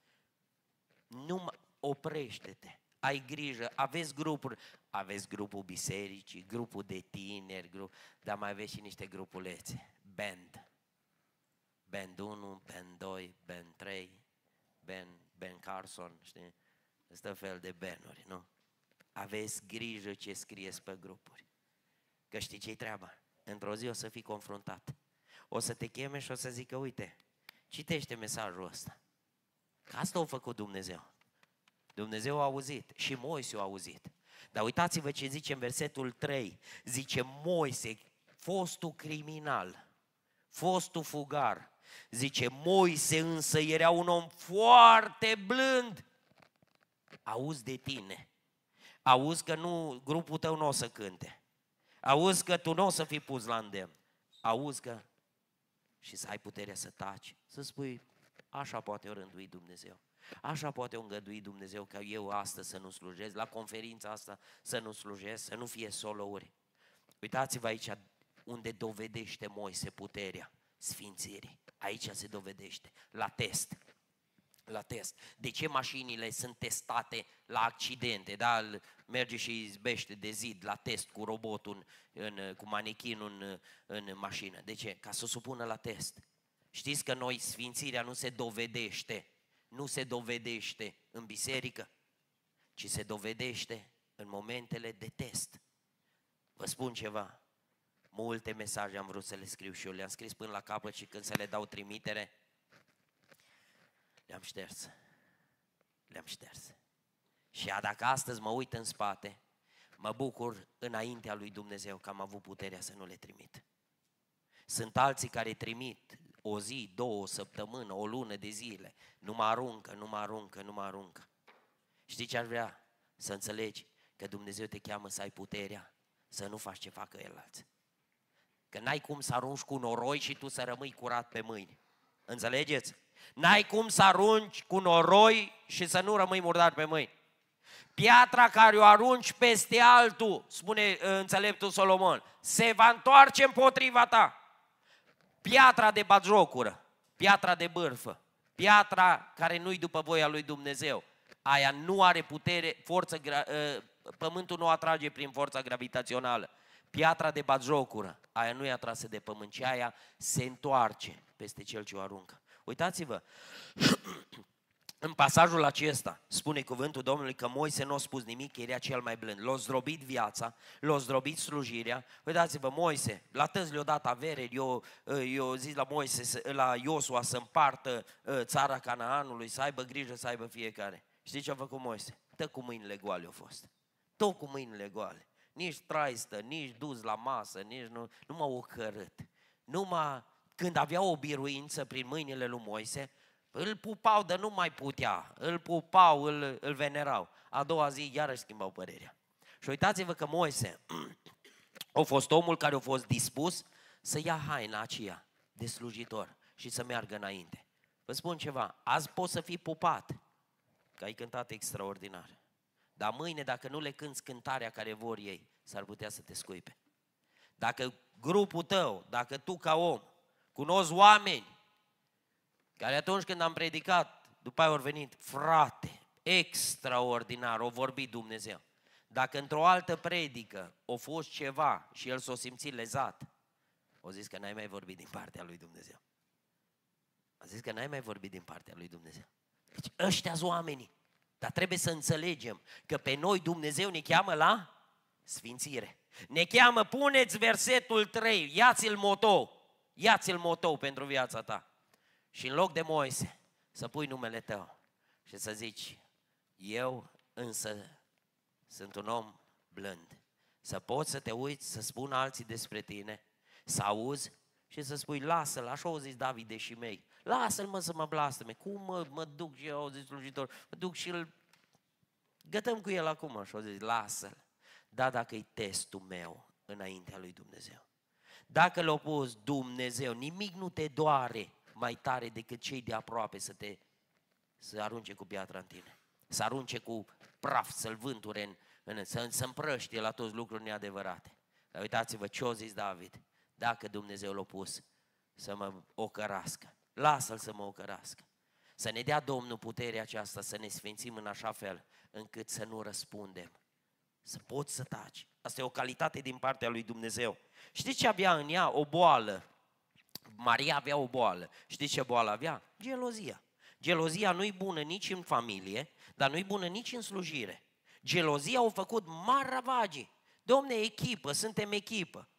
Nu oprește-te. Ai grijă, aveți grupuri, aveți grupul bisericii, grupul de tineri, grup, dar mai aveți și niște grupulețe, band. Band unu, band doi, band trei, band, band Carson, știi? Este fel de banduri, nu? Aveți grijă ce scrieți pe grupuri. Că știi ce-i treaba? într-o zi o să fii confruntat. O să te cheme și o să zică, uite, citește mesajul ăsta. Că asta a făcut Dumnezeu. Dumnezeu a auzit și Moise a auzit. Dar uitați-vă ce zice în versetul trei. Zice Moise, fostul criminal, fostul fugar. Zice Moise însă era un om foarte blând. Auzi de tine. Auzi că nu, grupul tău nu o să cânte. Auzi că tu nu o să fii pus la îndemn. Auzi că și să ai puterea să taci, să spui, așa poate o rândui Dumnezeu. Așa poate o îngădui Dumnezeu ca eu astăzi să nu slujesc, la conferința asta să nu slujesc, să nu fie solouri. Uitați-vă aici unde dovedește Moise puterea sfințirii. Aici se dovedește, la test. La test. De ce mașinile sunt testate la accidente? Da? Merge și izbește de zid la test cu robotul, în, în, cu manechinul în, în mașină. De ce? Ca să o supună la test. Știți că noi sfințirea nu se dovedește, nu se dovedește în biserică, ci se dovedește în momentele de test. Vă spun ceva, multe mesaje am vrut să le scriu și eu, le-am scris până la capăt și când să le dau trimitere, le-am șters. Le-am șters. Și dacă astăzi mă uit în spate, mă bucur înaintea lui Dumnezeu că am avut puterea să nu le trimit. Sunt alții care trimit o zi, două, o săptămână, o lună de zile. Nu mă aruncă, nu mă aruncă, nu mă aruncă. Știi ce aș vrea? Să înțelegi că Dumnezeu te cheamă să ai puterea, să nu faci ce facă el-alți. Că n-ai cum să arunci cu noroi și tu să rămâi curat pe mâini. Înțelegeți? N-ai cum să arunci cu noroi și să nu rămâi murdar pe mâini. Piatra care o arunci peste altul, spune înțeleptul Solomon, se va întoarce împotriva ta. Piatra de batjocură, piatra de bârfă, piatra care nu-i după voia lui Dumnezeu, aia nu are putere, forță, pământul nu atrage prin forța gravitațională. Piatra de batjocură, aia nu e atrasă de pământ, ci aia se întoarce peste cel ce o aruncă. Uitați-vă, în pasajul acesta spune cuvântul Domnului că Moise nu a spus nimic, că era cel mai blând. L-a zdrobit viața, l-a zdrobit slujirea. Uitați-vă, Moise, la tăzi le-a dat avere, eu, eu zis la Moise, la Iosua să împartă țara Canaanului, să aibă grijă să aibă fiecare. Știți ce a făcut Moise? Tă cu mâinile goale au fost. Tot cu mâinile goale. Nici traistă, nici dus la masă, nici nu, nu m-au ocărât. Numai când avea o biruință prin mâinile lui Moise, îl pupau de nu mai putea, îl pupau, îl, îl venerau. A doua zi iarăși schimbau părerea. Și uitați-vă că Moise a fost omul care a fost dispus să ia haina aceea de slujitor și să meargă înainte. Vă spun ceva, azi poți să fii pupat, că ai cântat extraordinar. Dar mâine, dacă nu le cânți cântarea care vor ei, s-ar putea să te scuipe. Dacă grupul tău, dacă tu ca om, cunosc oameni care atunci când am predicat, după aia au venit, frate, extraordinar, o vorbit Dumnezeu. Dacă într-o altă predică a fost ceva și el s-a simțit lezat, o zis că n-ai mai vorbit din partea lui Dumnezeu. A zis că n-ai mai vorbit din partea lui Dumnezeu. Deci ăștia-s oamenii. Dar trebuie să înțelegem că pe noi Dumnezeu ne cheamă la sfințire. Ne cheamă, puneți versetul trei, ia-ți-l motou, ia-ți-l motou pentru viața ta. Și în loc de Moise, să pui numele tău și să zici, eu însă sunt un om blând. Să poți să te uiți, să spună alții despre tine, să auzi și să spui, lasă-l, așa au zis David de și mei, lasă-l mă să mă blastăme, cum mă, mă duc și eu, au zis slujitor, mă duc și îl gătăm cu el acum, și au zis, lasă-l. Da, dacă e testul meu înaintea lui Dumnezeu. Dacă l-a pus Dumnezeu, nimic nu te doare mai tare decât cei de aproape să te să arunce cu piatra în tine, să arunce cu praf, să-l vânture, în, în, să, să împrăștie la toți lucruri neadevărate. Dar uitați-vă ce a zis David, dacă Dumnezeu l-a pus să mă ocărască, lasă-l să mă ocărască. Să ne dea Domnul puterea aceasta, să ne sfințim în așa fel încât să nu răspundem, să poți să taci. Asta e o calitate din partea lui Dumnezeu. Știți ce avea în ea? O boală. Maria avea o boală. Știți ce boală avea? Gelozia. Gelozia nu-i bună nici în familie, dar nu-i bună nici în slujire. Gelozia au făcut mari ravagii. Domne, echipă, suntem echipă.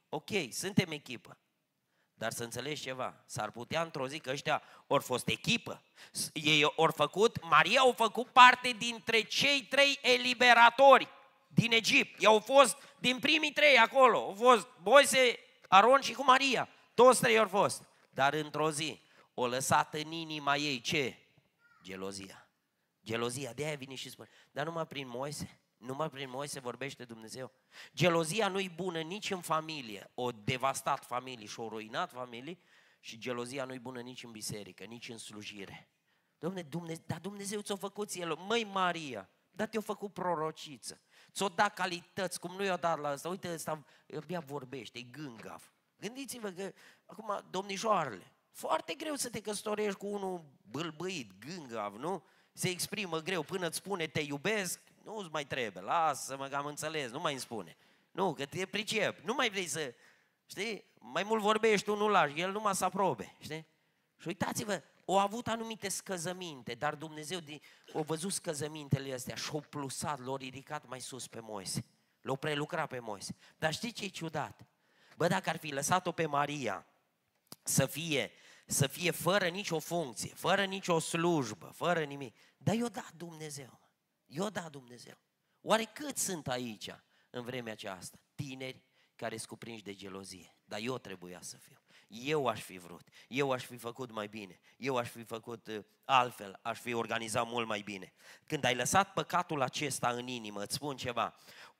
Ok, suntem echipă. Dar să înțelegi ceva, s-ar putea într-o zi că ăștia ori fost echipă, ei ori făcut, Maria au făcut parte dintre cei trei eliberatori din Egipt. Ei au fost din primii trei acolo, au fost Moise, Aron și cu Maria, toți trei au fost. Dar într-o zi o lăsat în inima ei ce? Gelozia. Gelozia, de aia vine și spune, dar numai prin Moise, numai prin Moise vorbește Dumnezeu. Gelozia nu-i bună nici în familie, o devastat familie și o ruinat familie, și gelozia nu-i bună nici în biserică, nici în slujire. Dom'le, Dumnezeu, dar Dumnezeu ți-a făcut el, măi Maria, dar te-a făcut prorociță, ți-a dat calități, cum nu i-a dat la ăsta, uite ăsta abia vorbește, e gângav. Gândiți-vă că, acum, domnișoarele, foarte greu să te căsătorești cu unul bâlbâit, gângav, nu? Se exprimă greu, până îți spune te iubesc, nu-ți mai trebuie, lasă-mă că am înțeles, nu mai îmi spune. Nu, că te pricep, nu mai vrei să, știi, mai mult vorbești tu, nu lași, el numai să aprobe, știi? Și uitați-vă, au avut anumite scăzăminte, dar Dumnezeu a văzut scăzămintele astea și au plusat, l-a ridicat mai sus pe Moise, l-a prelucrat pe Moise. Dar știi ce e ciudat? Bă, dacă ar fi lăsat-o pe Maria să fie, să fie fără nicio funcție, fără nicio slujbă, fără nimic, dar i-o dat Dumnezeu. I-o dat Dumnezeu. Oare cât sunt aici în vremea aceasta? Tineri care sunt cuprinși de gelozie. Dar eu trebuia să fiu. Eu aș fi vrut. Eu aș fi făcut mai bine. Eu aș fi făcut uh, altfel. Aș fi organizat mult mai bine. Când ai lăsat păcatul acesta în inimă, îți spun ceva.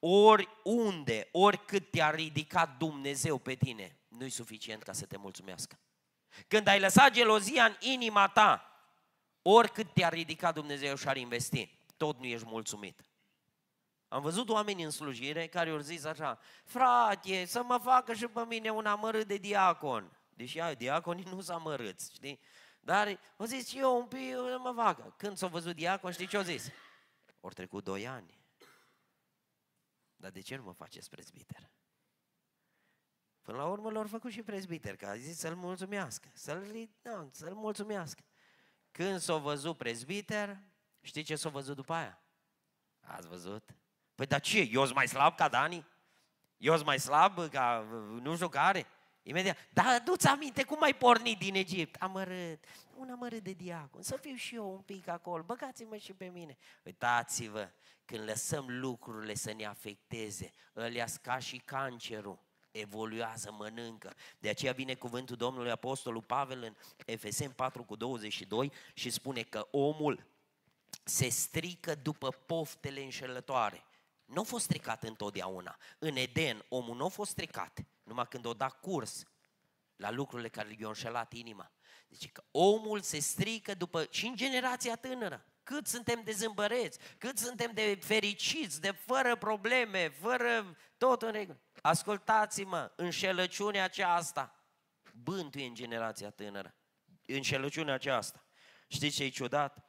Oriunde, oricât te-a ridicat Dumnezeu pe tine, nu-i suficient ca să te mulțumească. Când ai lăsat gelozia în inima ta, oricât te-a ridicat Dumnezeu și ar investi, tot nu ești mulțumit. Am văzut oameni în slujire care au zis așa, frate, să mă facă și pe mine un amărât de diacon. Deși ai, diaconii nu s-a amărâți, știi? Dar au zis, eu un pic, să mă facă. Când s-a văzut diacon, știi ce au zis? Au trecut doi ani. Dar de ce nu mă faceți prezbiter? Până la urmă l-au făcut și prezbiter, că a zis să-l mulțumească, să-l, nu, să-l mulțumească. Când s-a văzut prezbiter, știi ce s-a văzut după aia? Ați văzut? Păi dar ce, eu sunt mai slab ca Dani? Eu sunt mai slab ca nu știu care? Imediat, dar du-ți aminte cum ai pornit din Egipt? Amărât, un amărât de diacon, să fiu și eu un pic acolo, băgați-mă și pe mine. Uitați-vă, când lăsăm lucrurile să ne afecteze, ălea-s ca și cancerul, evoluează, mănâncă. De aceea vine cuvântul Domnului Apostolul Pavel în Efeseni patru cu douăzeci și doi și spune că omul se strică după poftele înșelătoare. Nu a fost stricat întotdeauna. În Eden, omul nu a fost stricat, numai când o dat curs la lucrurile care i-au înșelat inima. Deci că omul se strică după, și în generația tânără, cât suntem de zâmbăreți, cât suntem de fericiți, de fără probleme, fără tot în regulă. Ascultați-mă, înșelăciunea aceasta bântuie în generația tânără. Înșelăciunea aceasta. Știți ce e ciudat?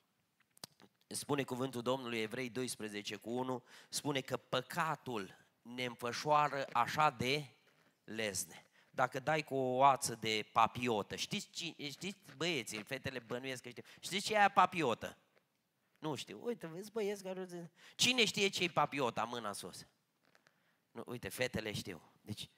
Spune cuvântul Domnului, Evrei doisprezece cu unu, spune că păcatul ne înfășoară așa de lezne. Dacă dai cu o oață de papiotă, știți, știți băieții, fetele bănuiesc că știu, știți ce e aia papiotă? Nu știu, uite, vezi băieți care zic, cine știe ce e papiota, mâna sus? Nu, uite, fetele știu. Deci,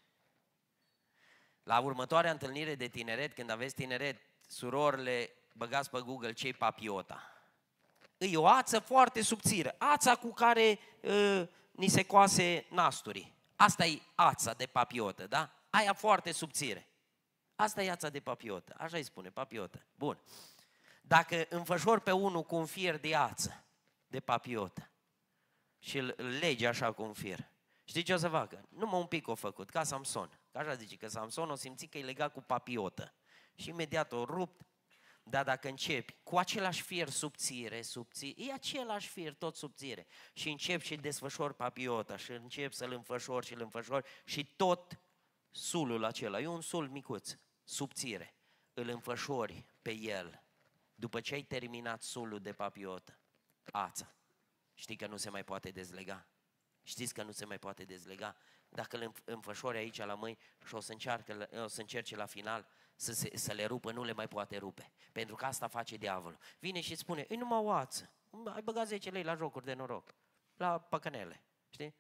la următoarea întâlnire de tineret, când aveți tineret, surorile, băgați pe Google ce e papiota. E o ață foarte subțire, ața cu care uh, ni se coase nasturii. Asta e ața de papiotă, da? Aia foarte subțire. Asta e ața de papiotă, așa îi spune, papiotă. Bun. Dacă înfășori pe unul cu un fier de ață, de papiotă, și îl legi așa cu un fier, știi ce o să facă? Numai un pic o făcut, ca Samson. Că așa zice, că Samson o simți că e legat cu papiotă. Și imediat o rupt. Dar dacă începi cu același fier subțire, subțire, e același fier tot subțire, și începi și desfășori papiota și începi să-l înfășori și îl înfășori și tot sulul acela, e un sul micuț, subțire, îl înfășori pe el. După ce ai terminat sulul de papiotă, ața, știi că nu se mai poate dezlega? Știți că nu se mai poate dezlega? Dacă îl înfășori aici la mâini și o să, încearcă, o să încerce la final să, se, să le rupă, nu le mai poate rupe. Pentru că asta face diavolul. Vine și spune, e numai o ață. Ai băgat zece lei la jocuri de noroc, la păcănele, știi?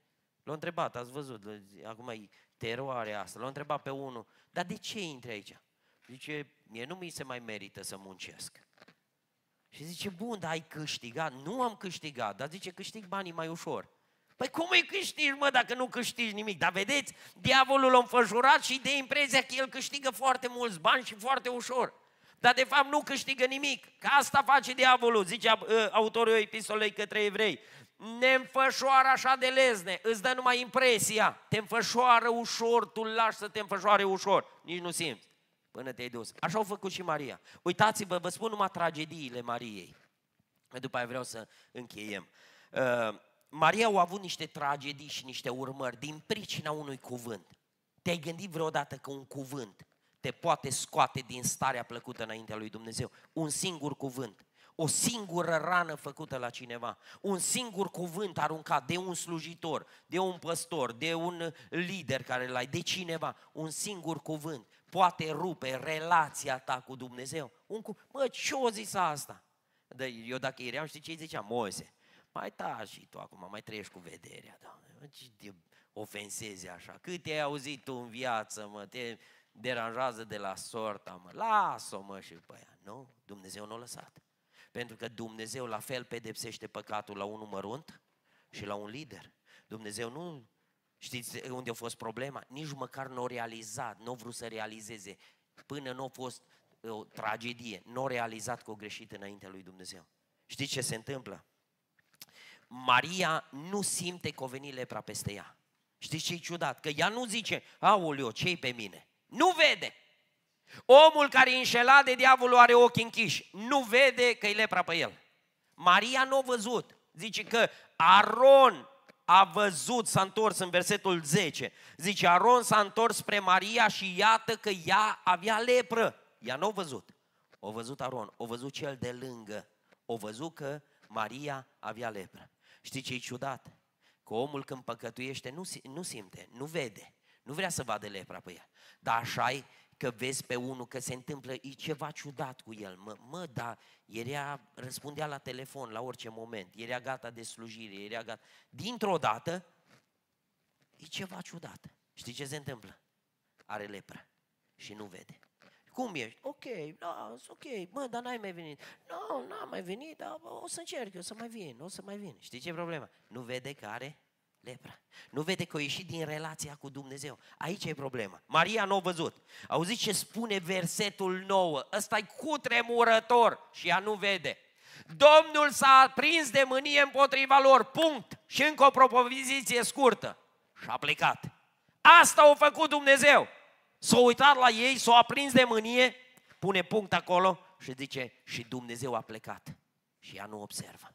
L-a întrebat, ați văzut, acum e teroarea asta, l-a întrebat pe unul, dar de ce intri aici? Zice, mie nu mi se mai merită să muncesc. Și zice, bun, dar ai câștigat? Nu am câștigat, dar zice, câștig banii mai ușor. Păi cum îi câștigi, mă, dacă nu câștigi nimic? Dar vedeți, diavolul l-a înfășurat și de impresia că el câștigă foarte mulți bani și foarte ușor. Dar de fapt nu câștigă nimic, că asta face diavolul, zice autorul epistolei către evrei. Ne înfășoară așa de lezne, îți dă numai impresia, te înfășoară ușor, tu îl lași să te înfășoare ușor, nici nu simți până te-ai dus. Așa au făcut și Maria. Uitați-vă, vă spun numai tragediile Mariei. După aia vreau să încheiem. Uh, Maria a avut niște tragedii și niște urmări din pricina unui cuvânt. Te-ai gândit vreodată că un cuvânt te poate scoate din starea plăcută înaintea lui Dumnezeu? Un singur cuvânt, o singură rană făcută la cineva, un singur cuvânt aruncat de un slujitor, de un păstor, de un lider care l-ai, de cineva, un singur cuvânt poate rupe relația ta cu Dumnezeu. Un cu... Mă, ce-o zis asta? Eu dacă eram, știi ce îi ziceam? Moise, mai taci și tu acum, mai trăiești cu vederea, Doamne, ce te ofensezi așa, cât ai auzit tu în viață, mă, te deranjează de la sorta, mă, lasă-o, mă, și după aia. Nu, Dumnezeu nu a lăsat. Pentru că Dumnezeu la fel pedepsește păcatul la unul mărunt și la un lider. Dumnezeu nu, știți unde a fost problema? Nici măcar nu a realizat, nu a vrut să realizeze, până nu a fost o tragedie, nu a realizat că o greșit înaintea lui Dumnezeu. Știți ce se întâmplă? Maria nu simte că a venit lepra peste ea. Știți ce e ciudat? Că ea nu zice, aoleo, ce-i pe mine? Nu vede. Omul care e înșelat de diavolul are ochii închiși. Nu vede că e lepra pe el. Maria nu a văzut. Zice că Aron a văzut, s-a întors în versetul zece. Zice, Aron s-a întors spre Maria și iată că ea avea lepră. Ea nu a văzut. O văzut Aron, o văzut cel de lângă. O văzut că Maria avea lepră. Știi ce e ciudat? Că omul când păcătuiește nu, nu simte, nu vede. Nu vrea să vadă lepra pe el. Dar așa-i că vezi pe unul că se întâmplă, e ceva ciudat cu el. Mă, mă dar era, răspundea la telefon la orice moment, era gata de slujire, era gata. Dintr-o dată, e ceva ciudat. Știi ce se întâmplă? Are lepră și nu vede. Cum ești? Ok, da, ok, mă, dar n-ai mai venit. Nu, no, n-am mai venit, dar o să încerc eu să mai vin, o să mai vin. Știi ce e problema? Nu vede că are lepra. Nu vede că a ieșit din relația cu Dumnezeu. Aici e problema. Maria nu a văzut. Auziți ce spune versetul nouă? Ăsta e cutremurător și ea nu vede. Domnul s-a prins de mânie împotriva lor, punct. Și încă o propoziție scurtă. Și a plecat. Asta a făcut Dumnezeu. S-a uitat la ei, s-a aprins de mânie, pune punct acolo și zice, și Dumnezeu a plecat. Și ea nu observă.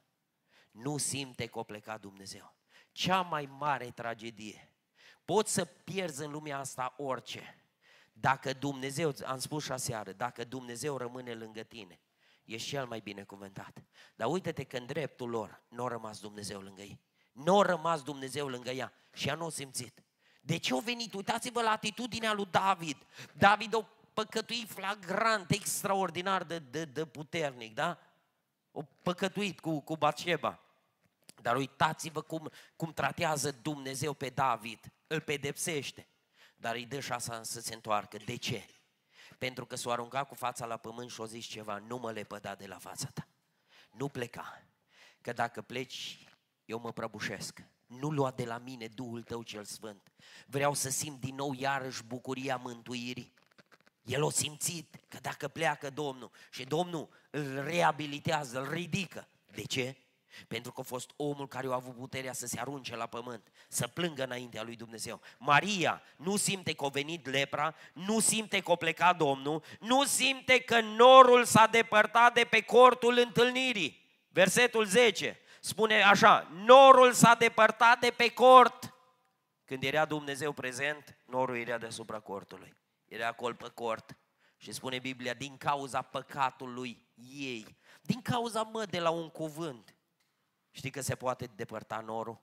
Nu simte că a plecat Dumnezeu. Cea mai mare tragedie. Poți să pierzi în lumea asta orice. Dacă Dumnezeu, am spus și aseară, dacă Dumnezeu rămâne lângă tine, ești cel mai binecuvântat. Dar uite-te că în dreptul lor nu a rămas Dumnezeu lângă ei. Nu a rămas Dumnezeu lângă ea și ea nu a simțit. De ce a venit? Uitați-vă la atitudinea lui David. David a păcătuit flagrant, extraordinar de, de, de puternic, da? A păcătuit cu, cu Batșeba. Dar uitați-vă cum, cum tratează Dumnezeu pe David. Îl pedepsește. Dar îi dă șansa să se întoarcă. De ce? Pentru că s-a aruncat cu fața la pământ și a zis ceva, nu mă lepăda de la fața ta. Nu pleca. Că dacă pleci, eu mă prăbușesc. Nu lua de la mine Duhul tău cel sfânt. Vreau să simt din nou iarăși bucuria mântuirii. El a simțit că dacă pleacă Domnul și Domnul îl reabilitează, îl ridică. De ce? Pentru că a fost omul care a avut puterea să se arunce la pământ, să plângă înaintea lui Dumnezeu. Maria nu simte că a venit lepra, nu simte că a plecat Domnul, nu simte că norul s-a depărtat de pe cortul întâlnirii. Versetul zece spune așa, norul s-a depărtat de pe cort. Când era Dumnezeu prezent, norul era deasupra cortului. Era acolo pe cort. Și spune Biblia, din cauza păcatului ei, din cauza, mă, de la un cuvânt. Știi că se poate îndepărta norul?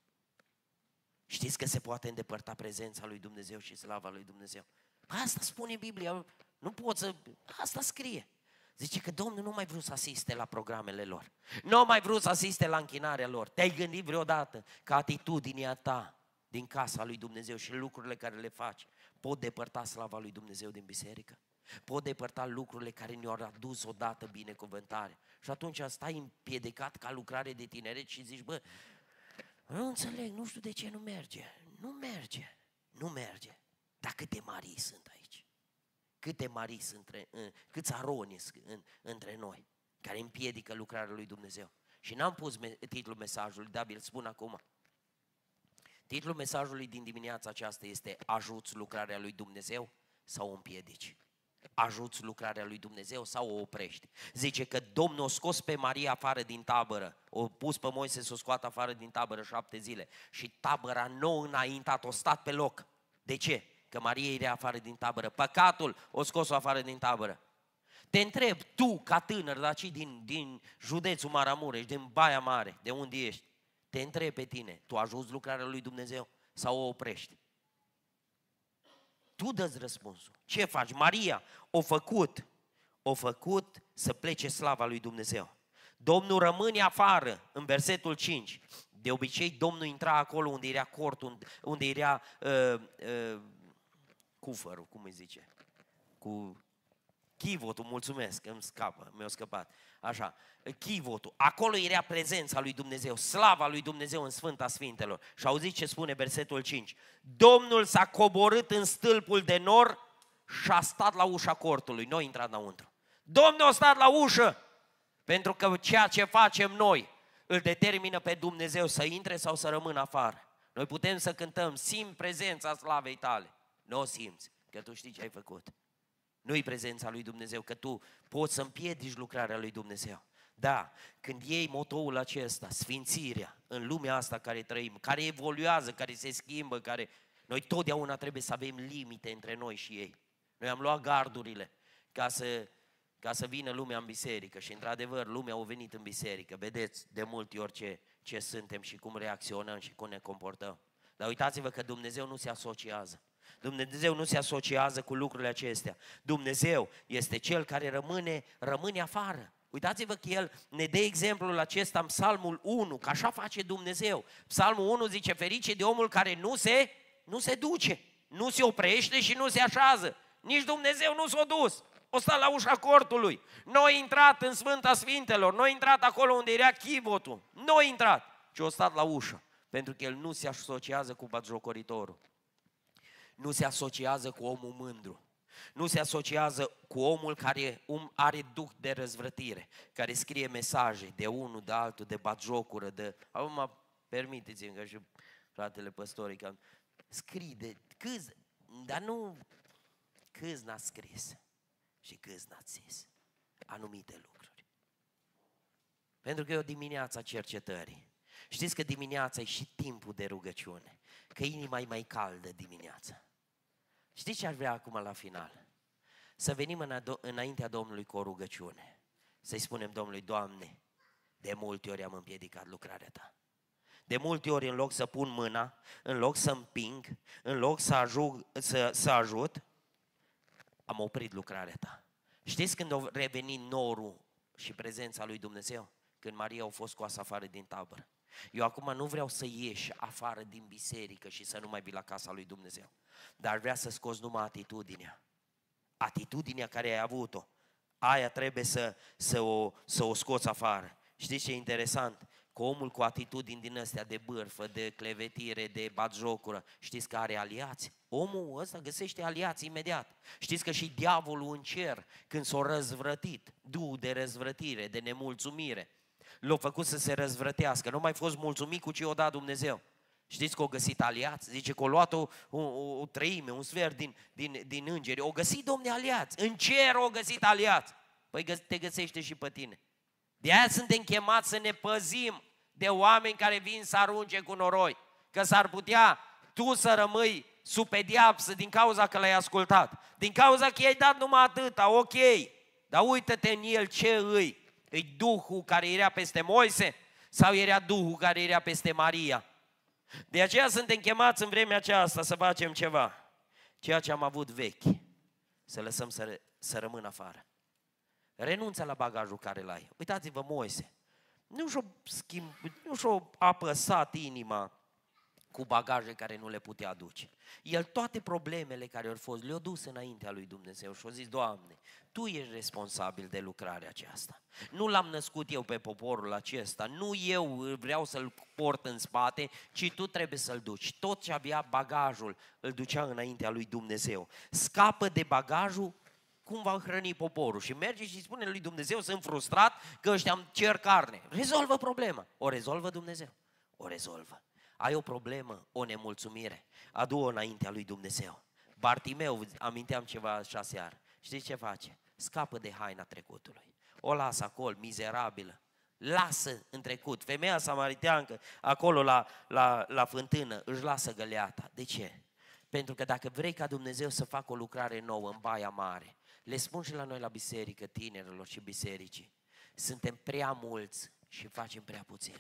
Știți că se poate îndepărta prezența lui Dumnezeu și slava lui Dumnezeu? Asta spune Biblia, nu pot să... Asta scrie. Zice că Domnul nu mai vrut să asiste la programele lor. Nu mai vrut să asiste la închinarea lor. Te-ai gândit vreodată că atitudinea ta din casa lui Dumnezeu și lucrurile care le faci pot depărta slava lui Dumnezeu din biserică? Pot depărta lucrurile care ne-au adus odată binecuvântare? Și atunci stai împiedicat ca lucrare de tineret și zici, bă, nu înțeleg, nu știu de ce nu merge. Nu merge, nu merge. Dar câte Marii sunt aici? Câte Marii sunt, câți Aroni sunt între noi care împiedică lucrarea lui Dumnezeu? Și n-am pus titlul mesajului, dar vi-l spun acum. Titlul mesajului din dimineața aceasta este: ajuți lucrarea lui Dumnezeu sau o împiedici? Ajuți lucrarea lui Dumnezeu sau o oprești? Zice că Domnul a scos pe Maria afară din tabără, o pus pe Moise să o scoată afară din tabără șapte zile și tabăra nou înaintat, o stat pe loc. De ce? Că Maria era afară din tabără. Păcatul o scos-o afară din tabără. Te întreb, tu ca tânăr, dar și din, din județul Maramureș, din Baia Mare, de unde ești, te întreb pe tine, tu ajuți lucrarea lui Dumnezeu sau o oprești? Tu dă-ți răspunsul. Ce faci? Maria o făcut, o făcut să plece slava lui Dumnezeu. Domnul rămâne afară, în versetul cinci. De obicei, Domnul intra acolo unde era cortul, unde era uh, uh, cufărul, cum îi zice? Cu chivotul, mulțumesc, îmi scapă, mi-a scăpat. Așa, chivotul, acolo era prezența lui Dumnezeu, slava lui Dumnezeu în Sfânta Sfintelor. Și auziți ce spune versetul cinci. Domnul s-a coborât în stâlpul de nor și a stat la ușa cortului, nu a intrat înăuntru. Domnul a stat la ușă, pentru că ceea ce facem noi îl determină pe Dumnezeu să intre sau să rămână afară. Noi putem să cântăm, simt prezența slavei tale. Nu o simți, că tu știi ce ai făcut. Nu-i prezența lui Dumnezeu, că tu poți să împiedici lucrarea lui Dumnezeu. Da, când iei motoul acesta, sfințirea, în lumea asta care trăim, care evoluează, care se schimbă, care... Noi totdeauna trebuie să avem limite între noi și ei. Noi am luat gardurile ca să, ca să vină lumea în biserică și într-adevăr lumea a venit în biserică. Vedeți de multe ori ce, ce suntem și cum reacționăm și cum ne comportăm. Dar uitați-vă că Dumnezeu nu se asociază. Dumnezeu nu se asociază cu lucrurile acestea. Dumnezeu este Cel care rămâne, rămâne afară. Uitați-vă că El ne dă exemplul acesta în Psalmul unu, că așa face Dumnezeu. Psalmul unu zice, ferice de omul care nu se, nu se duce, nu se oprește și nu se așează. Nici Dumnezeu nu s-a dus. O stat la ușa cortului. Nu a intrat în Sfânta Sfintelor, nu a intrat acolo unde era chivotul. Nu a intrat, ci a stat la ușă. Pentru că El nu se asociază cu batjocoritorul. Nu se asociază cu omul mândru. Nu se asociază cu omul care are duh de răzvrătire, care scrie mesaje de unul, de altul, de batjocură, de... Acum, permiteți-mi că și fratele păstorii, că scrie de câți, dar nu câți n-a scris și câți n-ați zis anumite lucruri. Pentru că e o dimineață a cercetării. Știți că dimineața e și timpul de rugăciune, că inima e mai caldă dimineața. Știți ce ar vrea acum la final? Să venim înaintea Domnului cu o rugăciune. Să-i spunem Domnului, Doamne, de multe ori am împiedicat lucrarea Ta. De multe ori în loc să pun mâna, în loc să împing, în loc să, ajung, să, să ajut, am oprit lucrarea Ta. Știți când a revenit norul și prezența lui Dumnezeu? Când Maria a fost scoasă afară din tabără. Eu acum nu vreau să ieși afară din biserică și să nu mai vii la casa lui Dumnezeu. Dar vreau să scoți numai atitudinea. Atitudinea care ai avut-o. Aia trebuie să, să, o, să o scoți afară. Știți ce e interesant? Că omul cu atitudini din astea de bârfă, de clevetire, de batjocură, știți că are aliați? Omul ăsta găsește aliați imediat. Știți că și diavolul în cer, când s-a răzvrătit, duhul de răzvrătire, de nemulțumire, l-a făcut să se răzvrătească. Nu mai fost mulțumit cu ce i-a dat Dumnezeu. Știți că au găsit aliați? Zice că a luat o, o, o treime, un sfert din, din, din îngeri. Au găsit, Domne, aliați. În cer au găsit aliați. Păi te găsește și pe tine. De aia suntem chemați să ne păzim de oameni care vin să arunce cu noroi. Că s-ar putea tu să rămâi sub pedeapsă din cauza că l-ai ascultat. Din cauza că i-ai dat numai atâta, ok. Dar uită-te în el ce îi. Îi Duhul care era peste Moise sau era Duhul care era peste Maria? De aceea suntem chemați în vremea aceasta să facem ceva. Ceea ce am avut vechi, să lăsăm să, să rămână afară. Renunță la bagajul care l-ai. Uitați-vă Moise. Nu și-o schimb, nu și-o apăsat inima cu bagaje care nu le putea aduce. El toate problemele care au fost le-a dus înaintea lui Dumnezeu și a zis, Doamne, Tu ești responsabil de lucrarea aceasta. Nu l-am născut eu pe poporul acesta, nu eu vreau să-l port în spate, ci Tu trebuie să-l duci. Tot ce avea bagajul îl ducea înaintea lui Dumnezeu. Scapă de bagajul cum va hrăni poporul și merge și spune lui Dumnezeu, sunt frustrat că ăștia îmi cer carne. Rezolvă problema. O rezolvă Dumnezeu. O rezolvă. Ai o problemă, o nemulțumire, adu-o înaintea lui Dumnezeu. Bartimeu, aminteam ceva așa seară, știți ce face? Scapă de haina trecutului, o lasă acolo, mizerabilă, lasă în trecut. Femeia samariteancă, acolo la, la, la fântână, își lasă găleata. De ce? Pentru că dacă vrei ca Dumnezeu să facă o lucrare nouă în Baia Mare, le spun și la noi la biserică, tinerilor și bisericii, suntem prea mulți și facem prea puțin.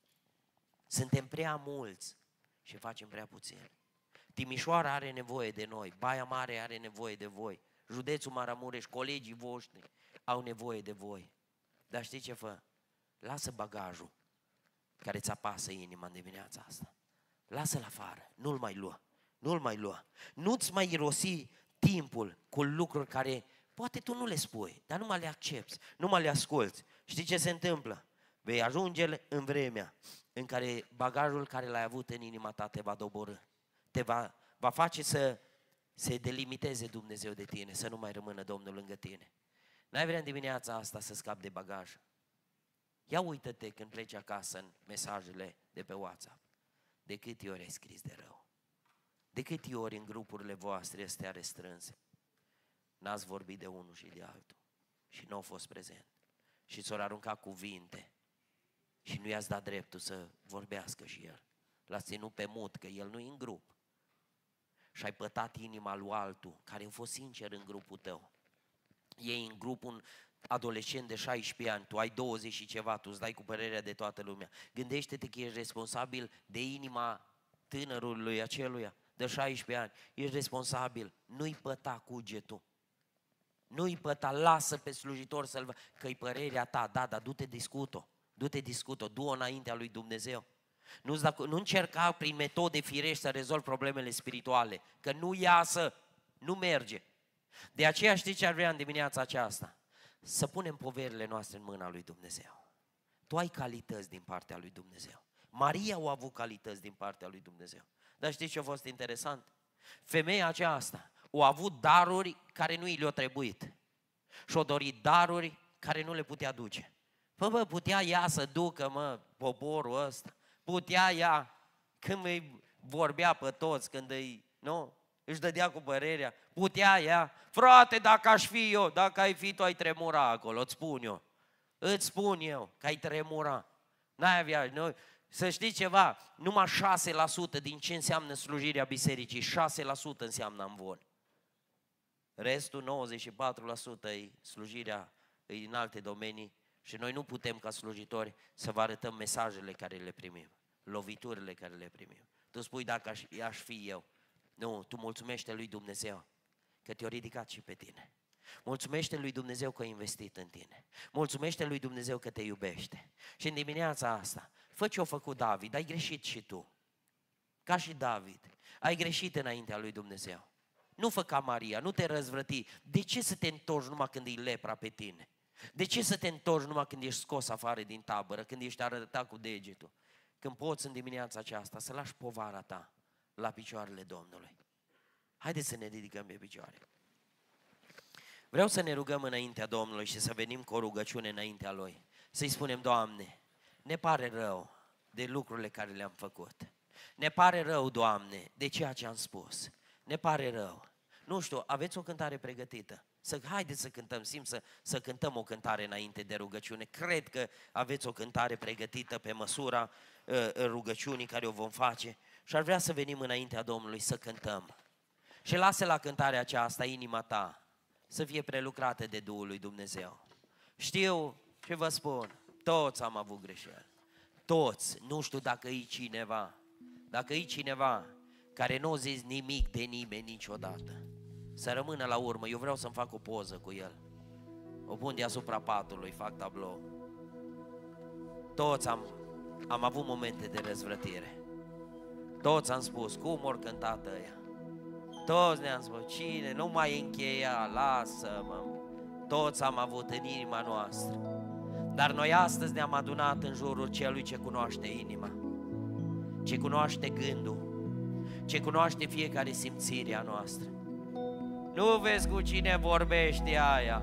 Suntem prea mulți și facem prea puțin. Timișoara are nevoie de noi, Baia Mare are nevoie de voi, județul Maramureș, colegii voștri au nevoie de voi. Dar știi ce fă? Lasă bagajul care îți apasă inima în dimineața asta. Lasă-l afară, nu-l mai lua, nu-l mai lua. Nu-ți mai irosi timpul cu lucruri care poate tu nu le spui, dar numai le accepti, numai le asculți. Știi ce se întâmplă? Vei ajunge în vremea în care bagajul care l-ai avut în inima ta te va doborî, te va, va face să se delimiteze Dumnezeu de tine, să nu mai rămână Domnul lângă tine. N-ai vrea în dimineața asta să scapi de bagaj? Ia uită-te când pleci acasă în mesajele de pe WhatsApp. De câte ori ai scris de rău? De câte ori în grupurile voastre astea restrânse n-ați vorbit de unul și de altul și nu au fost prezent și ți-au aruncat cuvinte și nu i-ați dat dreptul să vorbească și el. L-ați ținut pe mut, că el nu e în grup. Și ai pătat inima lui altul, care a fost sincer în grupul tău. Ei în grup un adolescent de șaisprezece ani, tu ai douăzeci și ceva, tu îți dai cu părerea de toată lumea. Gândește-te că ești responsabil de inima tânărului aceluia, de șaisprezece ani. Ești responsabil, nu-i păta cugetul. Nu-i păta, lasă pe slujitor să-l vă... Că-i părerea ta, da, dar du-te discut-o. Du-te discut-o, du-o înaintea lui Dumnezeu. Nu, nu încerca prin metode firești să rezolvi problemele spirituale, că nu iasă, nu merge. De aceea știi ce ar vrea în dimineața aceasta? Să punem poverile noastre în mâna lui Dumnezeu. Tu ai calități din partea lui Dumnezeu. Maria a avut calități din partea lui Dumnezeu. Dar știți ce a fost interesant? Femeia aceasta a avut daruri care nu i le-au trebuit. Și-a dorit daruri care nu le putea duce. Păi bă, putea ea să ducă, mă, poporul ăsta. Putea ea, când îi vorbea pe toți, când îi, nu, își dădea cu părerea, putea ea, frate, dacă aș fi eu, dacă ai fi tu, ai tremura acolo, îți spun eu. Îți spun eu că ai tremura. N-ai avea, nu, să știi ceva, numai șase la sută din ce înseamnă slujirea bisericii, șase la sută înseamnă amvon. Restul, nouăzeci și patru la sută, e slujirea e în alte domenii și noi nu putem ca slujitori să vă arătăm mesajele care le primim, loviturile care le primim. Tu spui dacă aș, aș fi eu. Nu, tu mulțumește lui Dumnezeu că te-a ridicat și pe tine. Mulțumește lui Dumnezeu că a investit în tine. Mulțumește lui Dumnezeu că te iubește. Și în dimineața asta, fă ce a făcut David, ai greșit și tu. Ca și David, ai greșit înaintea lui Dumnezeu. Nu fă ca Maria, nu te răzvrăti. De ce să te întorci numai când e lepra pe tine? De ce să te întorci numai când ești scos afară din tabără, când ești arătat cu degetul? Când poți în dimineața aceasta să lași povara ta la picioarele Domnului. Haideți să ne ridicăm pe picioare. Vreau să ne rugăm înaintea Domnului și să venim cu o rugăciune înaintea Lui. Să-i spunem, Doamne, ne pare rău de lucrurile care le-am făcut. Ne pare rău, Doamne, de ceea ce am spus. Ne pare rău. Nu știu, aveți o cântare pregătită? Să, haideți să cântăm, simt să, să cântăm o cântare înainte de rugăciune. Cred că aveți o cântare pregătită pe măsura uh, rugăciunii care o vom face. Și ar vrea să venim înaintea Domnului să cântăm. Și lasă la cântarea aceasta inima ta să fie prelucrată de Duhul lui Dumnezeu. Știu și vă spun, toți am avut greșeli. Toți, nu știu dacă e cineva, dacă e cineva care nu a zis nimic de nimeni niciodată, să rămână la urmă. Eu vreau să-mi fac o poză cu el. O pun deasupra patului, fac tablou. Toți am, am avut momente de răzvrătire. Toți am spus, cum ori cântat ăia? Toți ne-am spus, cine, nu mai încheia, lasă-mă. Toți am avut în inima noastră. Dar noi astăzi ne-am adunat în jurul celui ce cunoaște inima, ce cunoaște gândul, ce cunoaște fiecare simțire a noastră. Nu vezi cu cine vorbește aia.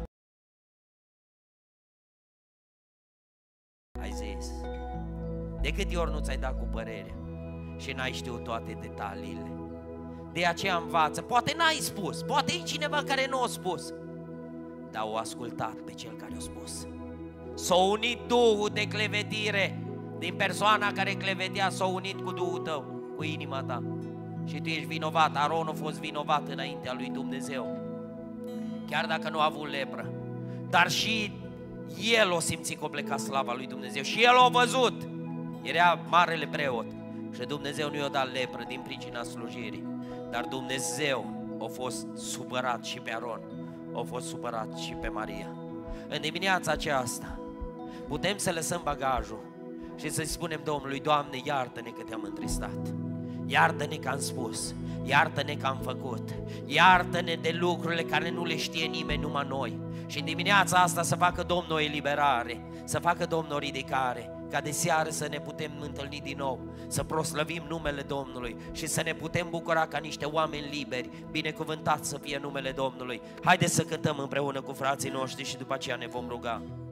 Ai zis. De câte ori nu ți-ai dat cu părerea și n-ai știut toate detaliile? De aceea învață. Poate n-ai spus, poate e cineva care nu a spus, dar au ascultat pe cel care a spus. S-a unit Duhul de clevetire din persoana care clevetea, s-a unit cu Duhul tău, cu inima ta. Și tu ești vinovat. Aron a fost vinovat înaintea lui Dumnezeu, chiar dacă nu a avut lepră. Dar și el o simțit că a plecat slava lui Dumnezeu și el a văzut. Era marele preot și Dumnezeu nu i-a dat lepră din pricina slujirii. Dar Dumnezeu a fost supărat și pe Aron, a fost supărat și pe Maria. În dimineața aceasta putem să lăsăm bagajul și să-i spunem Domnului: Doamne, iartă-ne că te-am întristat, iartă-ne că am spus, iartă-ne că am făcut, iartă-ne de lucrurile care nu le știe nimeni, numai noi. Și în dimineața asta să facă Domnul o eliberare, să facă Domnul o ridicare, ca de seară să ne putem întâlni din nou, să proslăvim numele Domnului și să ne putem bucura ca niște oameni liberi. Binecuvântat să fie numele Domnului. Haideți să cântăm împreună cu frații noștri și după aceea ne vom ruga.